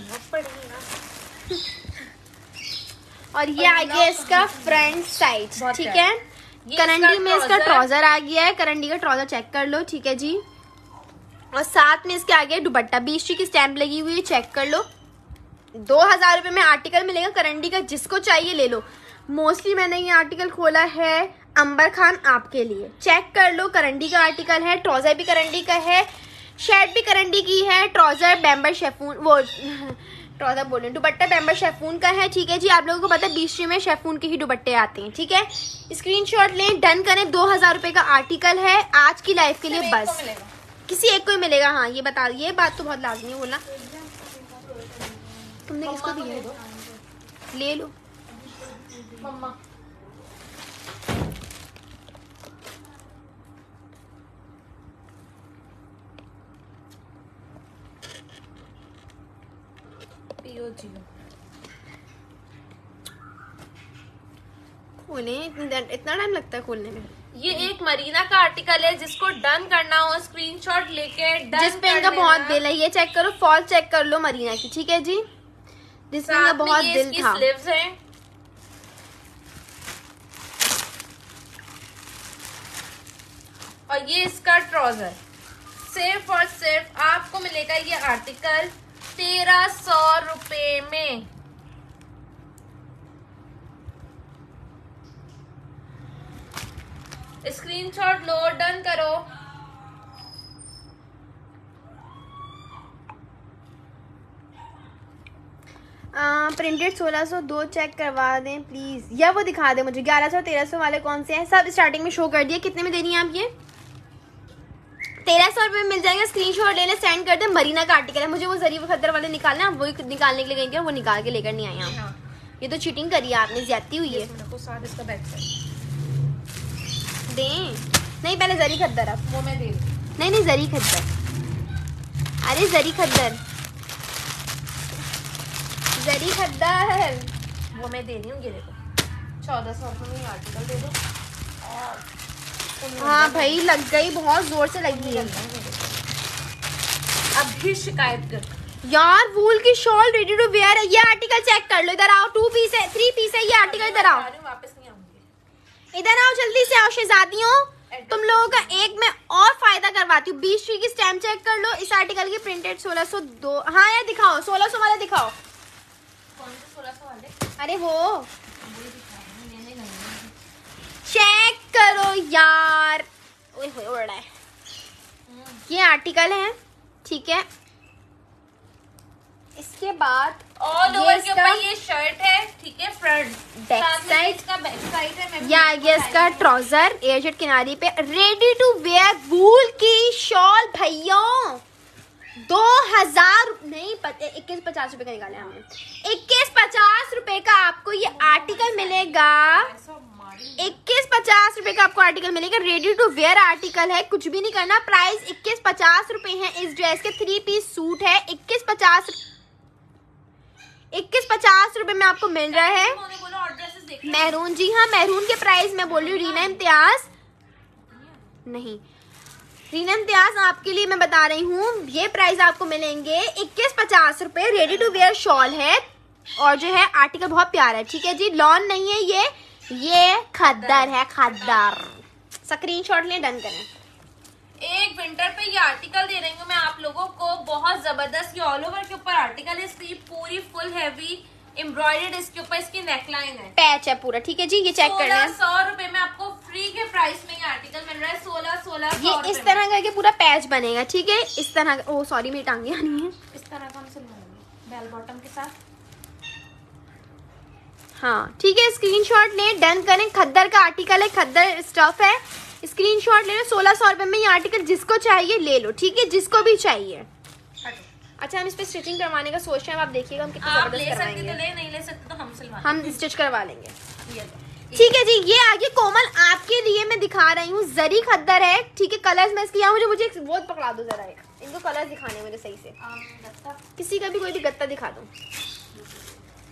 और ये आ गया इसका फ्रंट साइड, ठीक है। करंडी में इसका ट्राउजर आ गया है, करंडी का ट्राउजर चेक कर लो, ठीक है जी। और साथ में इसके आगे दुपट्टा 20 की स्टैंप लगी हुई है, चेक कर लो। 2000 रुपए में आर्टिकल मिलेगा करंडी का, जिसको चाहिए ले लो। मोस्टली मैंने ये आर्टिकल खोला है अंबर खान आपके लिए, चेक कर लो। करंडी का आर्टिकल है, ट्राउजर भी करंडी का है, शर्ट भी करंडी की है, ट्राउजर बैम्बर शेफून, वो ट्राउजर बोले दुपट्टा बैम्बर शेफून का है, ठीक है जी। आप लोगों को पता है 20 में शेफून के ही दुपट्टे आते हैं, ठीक है। स्क्रीनशॉट लें, डन करें। 2000 रुपए का आर्टिकल है आज की लाइफ के लिए, बस किसी एक को ही मिलेगा। हाँ ये बता, ये बात तो बहुत लाजमी है बोलना। तुमने किसको दिया है? ले लो मम्मा। पियो जियो। खोले, इतना टाइम लगता है खोलने में? ये एक मरीना का आर्टिकल है, जिसको डन करना हो स्क्रीनशॉट लेके डन जिस पे इनका बहुत दिल है, ये चेक करो, फॉल चेक कर लो मरीना की, ठीक है जी। जिसमें इनका बहुत दिल था। स्लीव्स हैं और ये इसका ट्राउजर। सिर्फ और सिर्फ आपको मिलेगा ये आर्टिकल 1300 रुपए में। स्क्रीनशॉट लो, डन करो। प्रिंटेड 1602 चेक करवा दें प्लीज, या वो दिखा दे मुझे 1100 1300 वाले कौन से हैं। सब स्टार्टिंग में शो कर दिए। कितने में दे रही हैं आप? ये 1300 रुपये में मिल जाएगा। स्क्रीनशॉट लेने सेंड कर दे। मरीना का आर्टिकल है, मुझे वो जरी खद्दर वाले निकालना, वो निकालने के लिए गई थी, वो निकाल के लेकर नहीं आई आप। हाँ। ये तो चीटिंग करी है आपने, ज्यादती हुई है। इसका बैक साइड दें नहीं, पहले जरी खद्दर अब वो मैं दे रही। नहीं जरी खद्दर, अरे जरी खद्दर, जरी खद्दर वो मैं दे रही हूँ। ये देखो 1400 रुपये में आर्टिकल दे दो। हाँ भाई लग गई, बहुत जोर से लगी है। अब भी शिकायत कर यार वूल की शॉल रेडी टू वेयर है। ये आर्टिकल चेक कर लो, इधर आओ। 2 पीस है, 3 पीस है ये आर्टिकल। इधर आओ, वापस नहीं आऊंगी। इधर आओ, जल्दी से आओ शहजादियों। तुम लोगों का एक में और फायदा करवाती हूँ। 20 की स्टैम्प चेक कर लो। इस आर्टिकल की प्रिंटेड 1602। हाँ यार दिखाओ, 1600 वाला दिखाओ। कौन से 1600 वाले? अरे वो चेक करो यार, ओए होए उड़ रहा है। ये आर्टिकल है, ठीक है। इसके बाद ऑल ओवर के ऊपर ये शर्ट है, ठीक है। फ्रंट बैक साइड, इसका बैक साइड है। ये आ गया इसका ट्राउजर एयरशर्ट किनारे पे, रेडी टू वेयर वूल की शॉल भैयों। 2000 नहीं 2150 रुपए का निकाला हमने। 2150 रुपए का आपको ये आर्टिकल मिलेगा। 2150 रुपए का आपको आर्टिकल मिलेगा। रेडी टू वेयर आर्टिकल है, कुछ भी नहीं करना। प्राइस 2150 रुपए है। इस ड्रेस के 3 पीस सूट है। 2150 रुपए में आपको मिल रहा है। मैरून, जी हाँ मैरून के प्राइस मैं बोल रही हूँ। रीना इम्तियाज नहीं, रीना इम्तियाज आपके लिए मैं बता रही हूँ। ये प्राइस आपको मिलेंगे 2150 रुपए। रेडी टू वेयर शॉल है और जो है आर्टिकल बहुत प्यारा है, ठीक है जी। लॉन नहीं है ये खद्दर है, खद्दर। स्क्रीनशॉट लें, डन करें। एक विंटर पे ये आर्टिकल दे रही हूँ मैं आप लोगों को, बहुत जबरदस्त। ये ऑल ओवर के ऊपर आर्टिकल है। इसकी पूरी फुल हैवी एम्ब्रॉयडर्ड, इसके ऊपर इसकी नेकलाइन है, पैच है पूरा, ठीक है जी। ये चेक कर लें। 1600 रुपए में आपको फ्री के प्राइस में ये आर्टिकल मिल रहा है। 1600 ये इस तरह करके पूरा पैच बनेगा, ठीक है। इस तरह, ओ सॉरी मेरी टांगे आनी है। इस तरह का हम सिलवाएंगे बेल बॉटम के साथ। हाँ ठीक है, स्क्रीनशॉट लें, डन करें। खद्दर का आर्टिकल है, खद्दर स्टफ है। स्क्रीनशॉट ले लो। 1600 रुपए में ये आर्टिकल जिसको चाहिए ले लो, ठीक है, जिसको भी चाहिए। अच्छा हम इस पे स्टिचिंग करवाने का सोच रहे हैं, आप देखिएगा हम कितना आप ले जबरदस्त सकते करवाएंगे। तो ले, नहीं ले सकते तो हम सिलवा, हम स्टिच करवा लेंगे, ये ठीक है जी। ये आगे कोमल आपके लिए मैं दिखा रही हूँ। जरी खद्दर है, ठीक है। कलर्स में इसकी, मुझे वो पकड़ा दो जरा, इनको कलर्स दिखाने मुझे सही से। किसी का भी कोई भी गत्ता दिखा दो।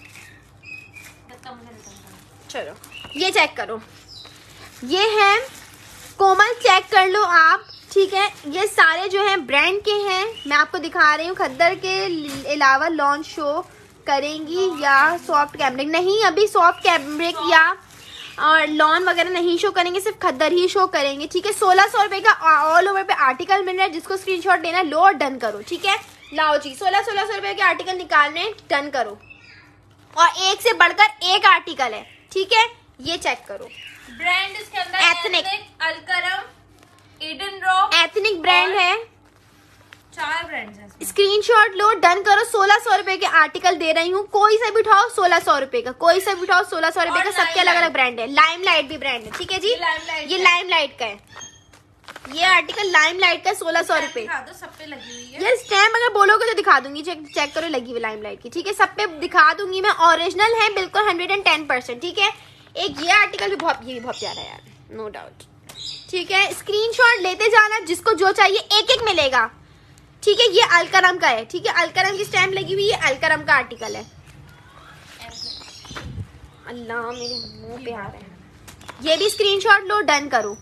चलो ये चेक करो, ये है कोमल, चेक कर लो आप, ठीक है। ये सारे जो हैं ब्रांड के हैं, मैं आपको दिखा रही हूँ। खद्दर के अलावा लॉन्च शो करेंगी या सॉफ्ट कैमरिक? नहीं, अभी सॉफ्ट कैमरिक या और लॉन वगैरह नहीं शो करेंगे, सिर्फ खद्दर ही शो करेंगे, ठीक है। 1600 रुपए का ऑल ओवर पे आर्टिकल मिल रहा है, जिसको स्क्रीनशॉट लेना है लो और डन करो, ठीक है। लाओ जी, 1600 रुपए के आर्टिकल निकालने हैं, डन करो। और एक से बढ़कर एक आर्टिकल है, ठीक है। ये चेक करो, ब्रांड इसके अंदर ethnic, Alkaram, Eden Rock, ethnic brand है, 4 ब्रांड्स हैं। स्क्रीनशॉट लो, डन करो। 1600 रुपए के आर्टिकल दे रही हूँ, कोई सा भी उठाओ 1600 रुपए का, कोई सा भी उठाओ 1600 रुपए का, सबके अलग अलग ब्रांड है। लाइमलाइट भी ब्रांड है, ठीक है जी, ये लाइमलाइट का है, ये आर्टिकल लाइमलाइट का 1600 रुपए। सब पे लगी हुई है ये स्टैम्प अगर बोलोगे तो दिखा दूंगी, चेक करो, लगी हुई लाइमलाइट की, ठीक है। सब पे दिखा दूंगी मैं, ओरिजिनल है बिल्कुल 110%, ठीक है। एक ये आर्टिकल भी बहुत, ये भी बहुत प्यारा है यार, नो डाउट, ठीक है। स्क्रीनशॉट लेते जाना, जिसको जो चाहिए एक एक मिलेगा, ठीक है। ये अलकरम का है, ठीक है, अलकरम की स्टैम्प लगी हुई है, अलकरम का आर्टिकल है। अल्लाह मेरे मुंह पे आ रहा है। ये भी स्क्रीनशॉट लो, डन करो,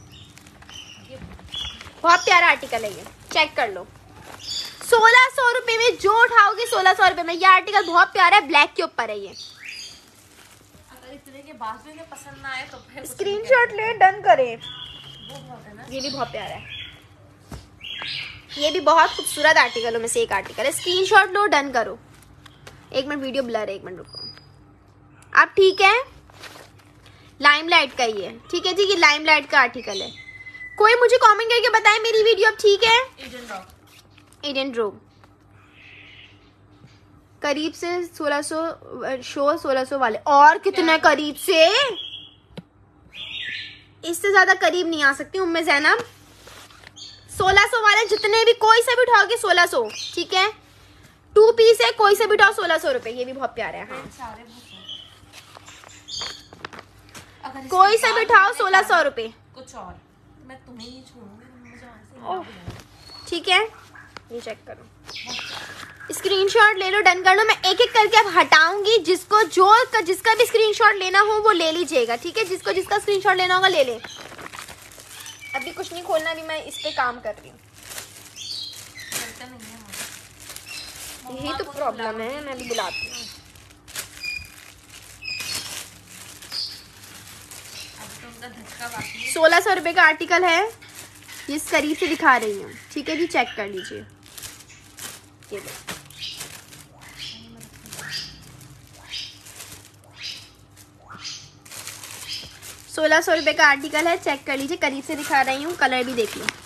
बहुत प्यारा आर्टिकल है, ये चेक कर लो। 1600 रुपए में जो उठाओगे 1600 रुपए में, ये आर्टिकल बहुत प्यारा है, ब्लैक के ऊपर है। ये इतने के बाद भी पसंद ना आए तो फिर स्क्रीनशॉट ले, डन करें। वो बहुत है ना, ये भी बहुत प्यारा है, ये भी बहुत खूबसूरत आर्टिकलों में से एक आर्टिकल है। स्क्रीनशॉट लो, डन करो। एक मिनट, वीडियो ब्लर है, एक मिनट रुको आप, ठीक है। लाइमलाइट का ही है, ठीक है जी, ये लाइमलाइट का आर्टिकल है। कोई मुझे कमेंट करके बताए मेरी वीडियो अब ठीक है। ईडन रॉक करीब से 1600 शो, 1600 वाले, और कितने करीब से, इससे ज्यादा करीब नहीं आ सकती उम्मे ज़ैनब। 1600 वाले जितने भी, कोई से भी उठाओगे 1600, ठीक है। 2 पीस है, कोई से भी उठाओ 1600 रुपए, ये भी बहुत प्यारा है। हाँ, कोई से भी उठाओ 1600 रुपए, कुछ और मैं तुम्हें नहीं छोड़ूंगी, ठीक है। ये चेक करो, स्क्रीनशॉट ले लो, डन कर लो। मैं एक एक करके अब हटाऊंगी, जिसको जिसका भी स्क्रीनशॉट लेना हो वो ले लीजिएगा, ठीक है। जिसको जिसका स्क्रीनशॉट लेना होगा ले ले। अभी कुछ नहीं खोलना, अभी मैं इस पे काम कर रही हूँ, यही तो प्रॉब्लम है। मैं भी बुलाती हूँ। 1600 रुपए का आर्टिकल है, ये करीब से दिखा रही हूँ, ठीक है जी, चेक कर लीजिए। ये लो, ₹1600 का आर्टिकल है, चेक कर लीजिए, करीब से दिखा रही हूँ, कलर भी देख लो।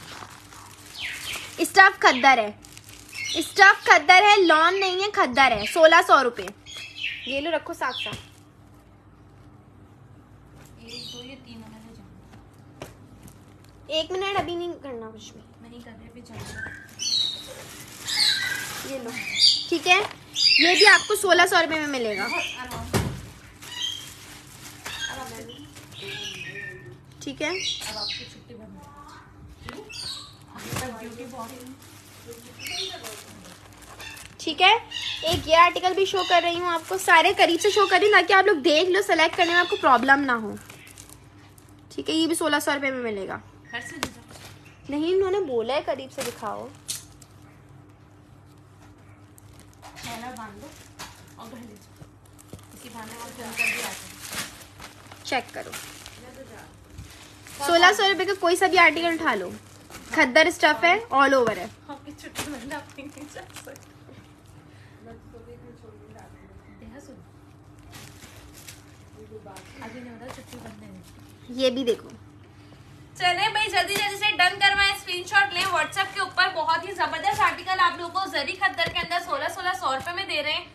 स्टफ खद्दर है, स्टफ खद्दर है, लॉन नहीं है, खद्दर है। 1600 रुपए, ये लो, रखो साथ साथ। 1 मिनट, अभी नहीं करना कुछ भी, नहीं कर रहे, अभी जाओ। ये लो, ठीक है। ये भी आपको 1600 रुपए में मिलेगा, ठीक है। अब आपकी छुट्टी बंद ठीक है। एक ये आर्टिकल भी शो कर रही हूँ आपको, सारे करीब से शो कर रही हूँ ताकि आप लोग देख लो, सेलेक्ट करने में आपको प्रॉब्लम ना हो, ठीक है। ये भी 1600 रुपए में मिलेगा। नहीं, उन्होंने बोला है करीब से दिखाओ। चेक करो, 1600 रुपए का कोई सा भी आर्टिकल उठा लो, खद्दर स्टफ है, ऑल ओवर है। ये भी देखो, चले भाई, जल्दी जल्दी से डन करवाएं, स्क्रीनशॉट लें व्हाट्सएप के ऊपर। बहुत ही जबरदस्त आर्टिकल आप लोगों को जरी खद्दर के अंदर 1600 रुपए में दे रहे हैं।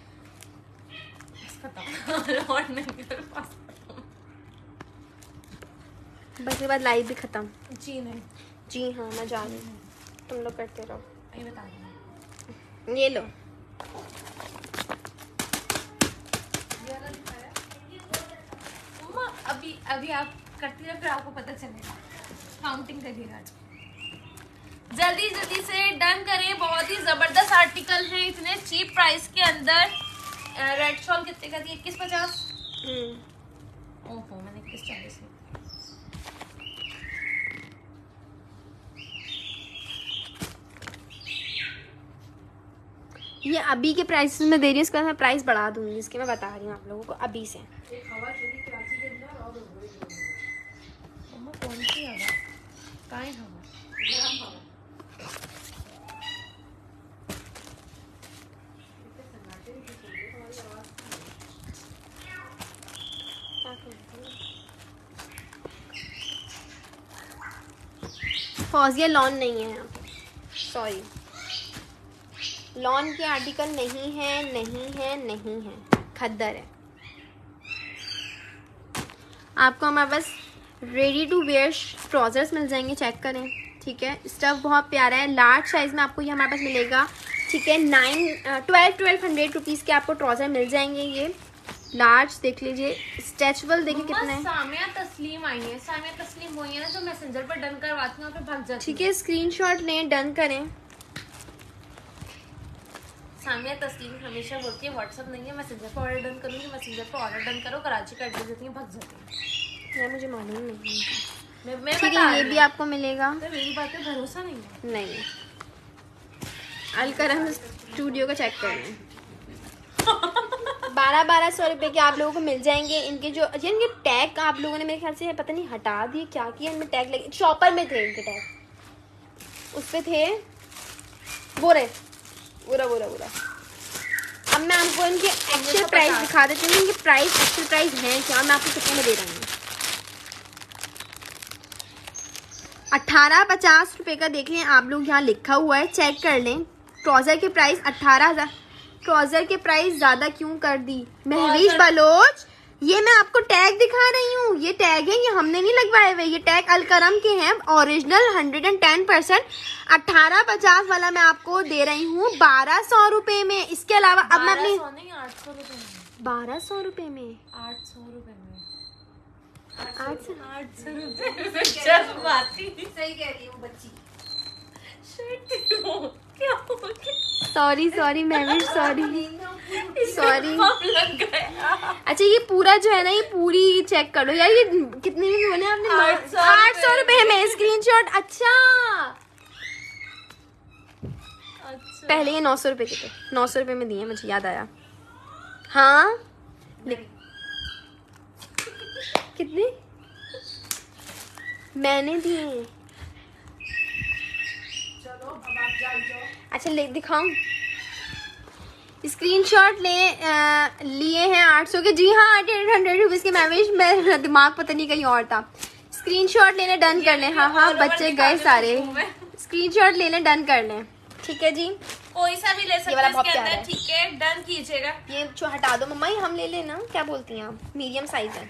बस के बाद लाइव भी खत्म। जी नहीं, जी हाँ, मैं जा रही हूँ, तुम लोग करते रहो। ये बता रही, ये लो, अभी अभी आप करती रहे, फिर आपको पता चलेगा, काउंटिंग करिएगा। जल्दी जल्दी से डन करें, बहुत ही जबरदस्त आर्टिकल है, इतने चीप प्राइस के अंदर। रेड शॉल कितने का थी? 2150। 39 में। ये अभी के प्राइस में दे रही हूँ, इसके बाद मैं प्राइस बढ़ा दूंगी इसके, मैं बता रही हूँ आप लोगों को अभी से। मम्मा कौन सी हवा? काहे हवा? फौजिया लॉन नहीं है यहाँ पे, सॉरी, लॉन के आर्टिकल नहीं है, नहीं है, नहीं है, खद्दर है। आपको हमारे पास रेडी टू वेयर ट्राउजर्स मिल जाएंगे, चेक करें, ठीक है। स्टफ बहुत प्यारा है, लार्ज साइज में आपको ये हमारे पास मिलेगा, ठीक है। 1200 रुपीज़ के आपको ट्राउजर मिल जाएंगे, ये लार्ज देख लीजिए, स्ट्रेचेबल देखिए कितने। सामिया तस्लीम आई है, सामिया तस्लीम वही है ना जो मैसेंजर पर डन करवाती हूँ, फिर भाग जाती ठीक है, स्क्रीनशॉट लें, डन करें। सामिया तस्लीम हमेशा बोलती है व्हाट्सअप नहीं है, मैसेंजर पर ऑर्डर डन करूँगी, मैसेंजर पर ऑर्डर डन करो, कराची का एड्रेस देती है, भाग जाती है। यार मुझे मालूम नहीं, मैं ठीक है, ये भी आपको मिलेगा। तो मेरी बात पे भरोसा नहीं है। नहीं, अलकरम स्टूडियो का चेक कर लें। 1200 रुपए के आप लोगों को मिल जाएंगे। इनके जो इनके टैग आप लोगों ने मेरे ख्याल से पता नहीं हटा दिए, क्या किया, इनमें टैग लगे, शॉपर में थे इनके टैग, उस पे थे, बुरा अब मैं आपको इनके एक्चुअल प्राइस दिखा देती हूँ। इनके प्राइस एक्चुअल प्राइस हैं क्या, मैं आपको कितने में दे रही हूँ। 1850 रुपए का देख लें आप लोग, यहाँ लिखा हुआ है, चेक कर लें। ट्राउजर के प्राइस 18,000। ट्राउजर के प्राइस ज्यादा क्यों कर दी महवीश बलोच? ये मैं आपको टैग दिखा रही हूँ, ये टैग है, ये हमने नहीं लगवाए हुए, ये टैग अलकरम के हैं, ओरिजिनल 110%। 1850 वाला मैं आपको दे रही हूँ 1200 रुपए में। इसके अलावा अब मैं अपनी 800 रुपए में, 1200 रुपए में, 800 रुपए में, 800 रुपए। सही कह रही हूँ बच्ची। क्या हो गया? Sorry Mahvish, sorry. लग गया। अच्छा ये पूरा जो है ना, ये पूरी चेक कर लो यार, ये कितने में बोले आपने? 800 रुपए में स्क्रीनशॉट। अच्छा पहले ये 900 रुपए के थे, 900 रुपए में दिए, मुझे याद आया। हाँ कितने मैंने दिए? अच्छा ले दिखाऊं, स्क्रीनशॉट लिए हैं 800 के, जी हाँ 800 रुपीज़ के महवेश, मेरा दिमाग पता नहीं कहीं और था। स्क्रीनशॉट लेने डन कर लें। हाँ बच्चे गए सारे, स्क्रीनशॉट लेने डन कर लें, ठीक है जी। कोई सा भी ले सकते हैं इसके अंदर, ठीक है, डन कीजिएगा। ये जो हटा दो मम्मा, ये हम ले लेना, क्या बोलती हैं आप? मीडियम साइज है।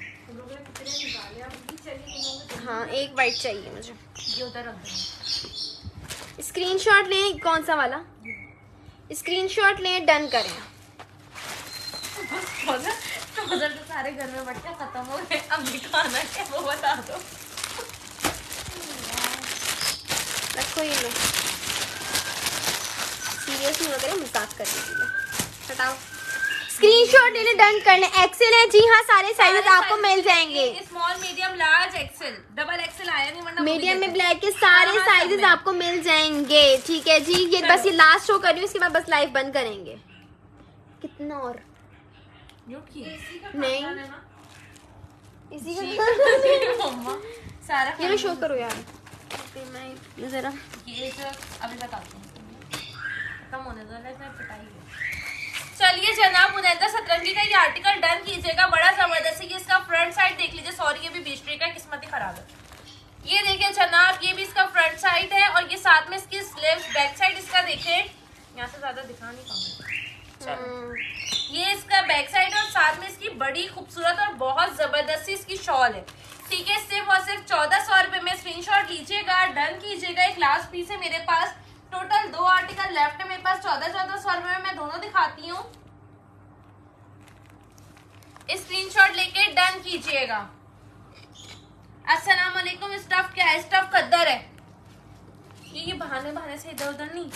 हाँ एक वाइट चाहिए मुझे, ये उधर रख देना। स्क्रीनशॉट लें, कौन सा वाला? स्क्रीनशॉट लें, डन करें। तो सारे घर में बच्चे खत्म हो गए, अब दिखाना क्या वो बता दो। रखो ये लो, सीरियस नहीं वगैरह मजाक कर लीजिए, हटाओ। स्क्रीनशॉट लेने डन करने। एक्सेल है, जी हाँ सारे साइज आपको मिल जाएंगे, small medium large XL, double XL आया नहीं, वरना मीडियम में ब्लैक के सारे साइजेस आपको मिल जाएंगे, ठीक है जी। ये बस ये लास्ट शो कर रही हूँ, इसके बाद बस लाइव बंद करेंगे। कितना और नहीं इसी का सारा ये शो करो यार, मैं जरा ये जो अभी बताती हूँ, खत्म होने दो, इसमें पिटाई है। चलिए जनाब मुनैदा सतरंगी का ये आर्टिकल डन कीजिएगा, बड़ा जबरदस्त है। ये इसका फ्रंट साइड देख लीजिए, सॉरी ये भी 20 रुपए का, किस्मत ही खराब है। ये देखिए जनाब, ये भी इसका फ्रंट साइड है, और ये साथ में इसकी स्लीव्स, बैक साइड इसका देखें, यहाँ से ज्यादा दिखा नहीं पाऊंगी, ये इसका बैक साइड है, और साथ में इसकी बड़ी खूबसूरत और बहुत जबरदस्त इसकी शॉल है, ठीक है। सिर्फ और सिर्फ 1400 रुपए में। स्क्रीनशॉट लीजिएगा, डन कीजिएगा। एक लास्ट पीस है मेरे पास, टोटल 2 आर्टिकल लेफ्ट है मेरे पास। 1400 रुपए में मैं दोनों दिखाती हूँ, स्क्रीनशॉट लेके डन कीजिएगा। अस्सलाम वालेकुम। स्टफ क्या है? स्टफ खद्दर है। ये बहाने से इधर उधर नहीं,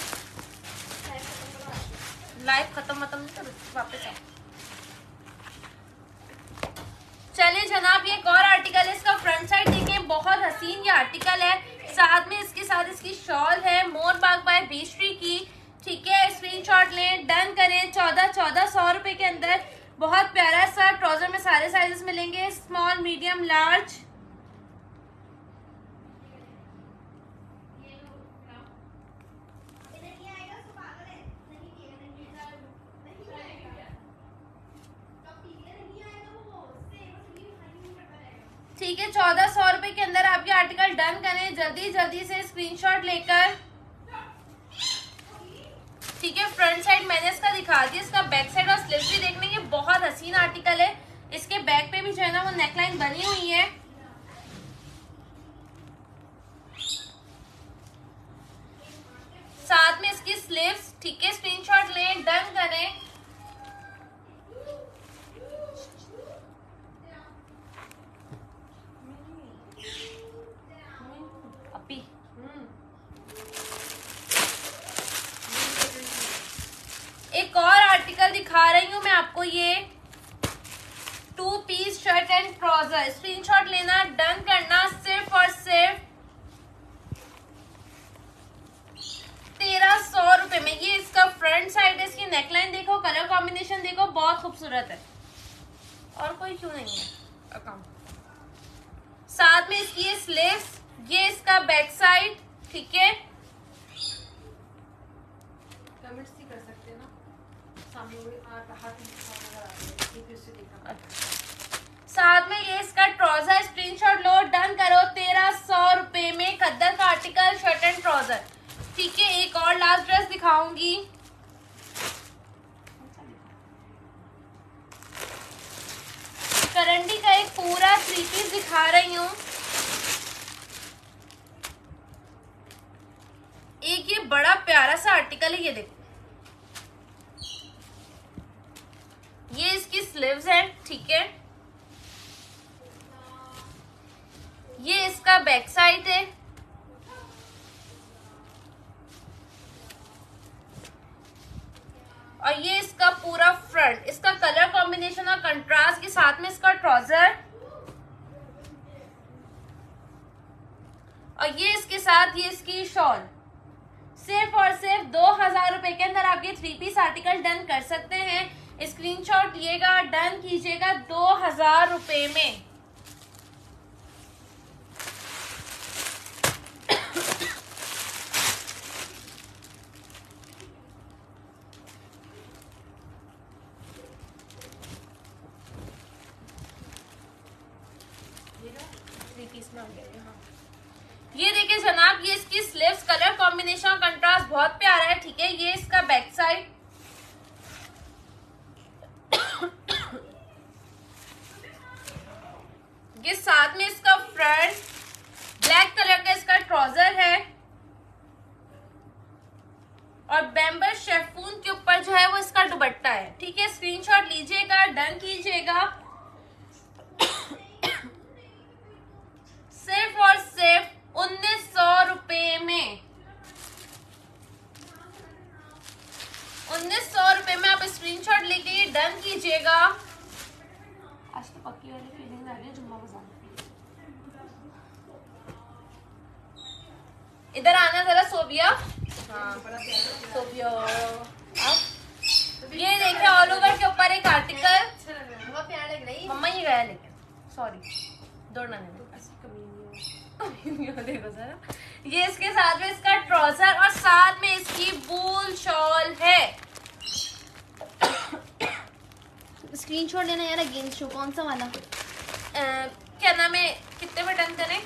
लाइव खत्म नहीं करो, वापस आओ। चले जनाब ये एक और आर्टिकल है, इसका फ्रंट साइड देखें, बहुत हसीन ये आर्टिकल है। साथ में इसके साथ इसकी शॉल है मोर बाग बाय बीस्ट्री की। ठीक है, स्क्रीनशॉट लें, डन करें। 1400 रुपए के अंदर बहुत प्यारा सा ट्राउजर में सारे साइजेस मिलेंगे, स्मॉल, मीडियम, लार्ज। ठीक है, 1400 रुपए के अंदर आपके आर्टिकल डन करें जल्दी जल्दी से स्क्रीनशॉट लेकर। ठीक है, फ्रंट साइड मैंने इसका दिखा दिया, इसका बैक साइड और स्लीव्स भी देखने के बहुत हसीन आर्टिकल है। इसके बैक पे भी जो है ना वो नेकलाइन बनी हुई है। साथ में इसकी स्लीव्स। ठीक है, स्क्रीनशॉट लें, डन करें। एक और आर्टिकल दिखा रही हूं मैं आपको, ये 2 piece shirt and trouser. Screenshot लेना, डन करना। सिर्फ और सिर्फ 1300 रुपए में। ये इसका फ्रंट साइड है, इसकी नेकलाइन देखो, कलर कॉम्बिनेशन देखो, बहुत खूबसूरत है। और कोई क्यों नहीं है अकाउंट। साथ में इसकी ये स्लीव्स, ये इसका बैक साइड। ठीक है, कमेंट्स भी कर सकते हैं ना, सामने साथ में ये इसका ट्राउजर। स्क्रीनशॉट लो, डन करो। 1300 रुपए में खद्दर का आर्टिकल, शर्ट एंड ट्राउजर। ठीक है, एक और लास्ट ड्रेस दिखाऊंगी। करंडी का एक पूरा 3 पीस दिखा रही हूँ। एक ये बड़ा प्यारा सा आर्टिकल है, ये देखो, ये इसकी स्लीव्स है। ठीक है, ये इसका बैक साइड है और ये इसका पूरा फ्रंट। इसका कलर कॉम्बिनेशन और कंट्रास्ट के साथ में इसका ट्राउजर, और ये इसके साथ ये इसकी शॉल। सिर्फ और सिर्फ 2000 रुपए के अंदर आप ये 3 पीस आर्टिकल डन कर सकते हैं। स्क्रीनशॉट लिएगा, डन कीजिएगा 2000 रुपए में। ये देखिए जनाब, ये इसकी स्लीव्स, कलर कॉम्बिनेशन और कंट्रास्ट बहुत प्यारा है। ठीक है, ये इसका बैक साइड। ये साथ में इसका फ्रंट, ब्लैक कलर का इसका ट्राउजर है और बैम्बर शेफून के ऊपर जो है वो इसका दुपट्टा है। ठीक है, स्क्रीनशॉट लीजिएगा, डन कीजिएगा। सिर्फ और सिर्फ 1900 रुपए में। 1900 रुपए में आप स्क्रीनशॉट लेके ये डन कीजिएगा। आज तो पक्की वाली फीलिंग आ रही है जुम्मा बाजार। इधर आना जरा सोबिया। हाँ, सोबिया। ये देखिए ऑल ओवर के ऊपर एक आर्टिकल, बहुत प्यारा लग रही है। मम्मा ये गया लेकिन सॉरी दौड़ना नहीं देखो जरा, ये इसके साथ में इसका ट्राउजर और साथ में इसकी वूल शॉल है। स्क्रीनशॉट लेना यार, अगेंस्ट शो कौन सा वाला? क्या नाम है, कितने में डन करें?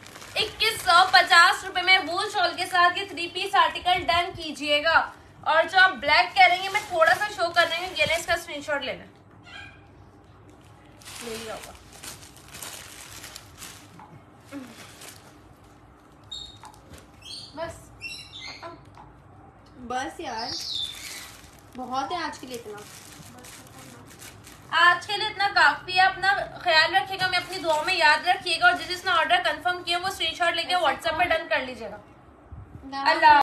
2150 रुपए में वूल शॉल के साथ ये 3 पीस आर्टिकल डन कीजिएगा। और जो आप ब्लैक कह रही हैं, मैं थोड़ा सा शो कर रही हूँ, ये इसका स्क्रीनशॉट लेना, ले लिया होगा। बस यार, बहुत है आज के लिए इतना। आज के लिए इतना काफी है। अपना ख्याल रखिएगा, मैं अपनी दुआ में याद रखिएगा, और जिसने ऑर्डर कंफर्म किया वो स्क्रीनशॉट लेके व्हाट्सएप पे डन कर लीजिएगा। अल्लाह।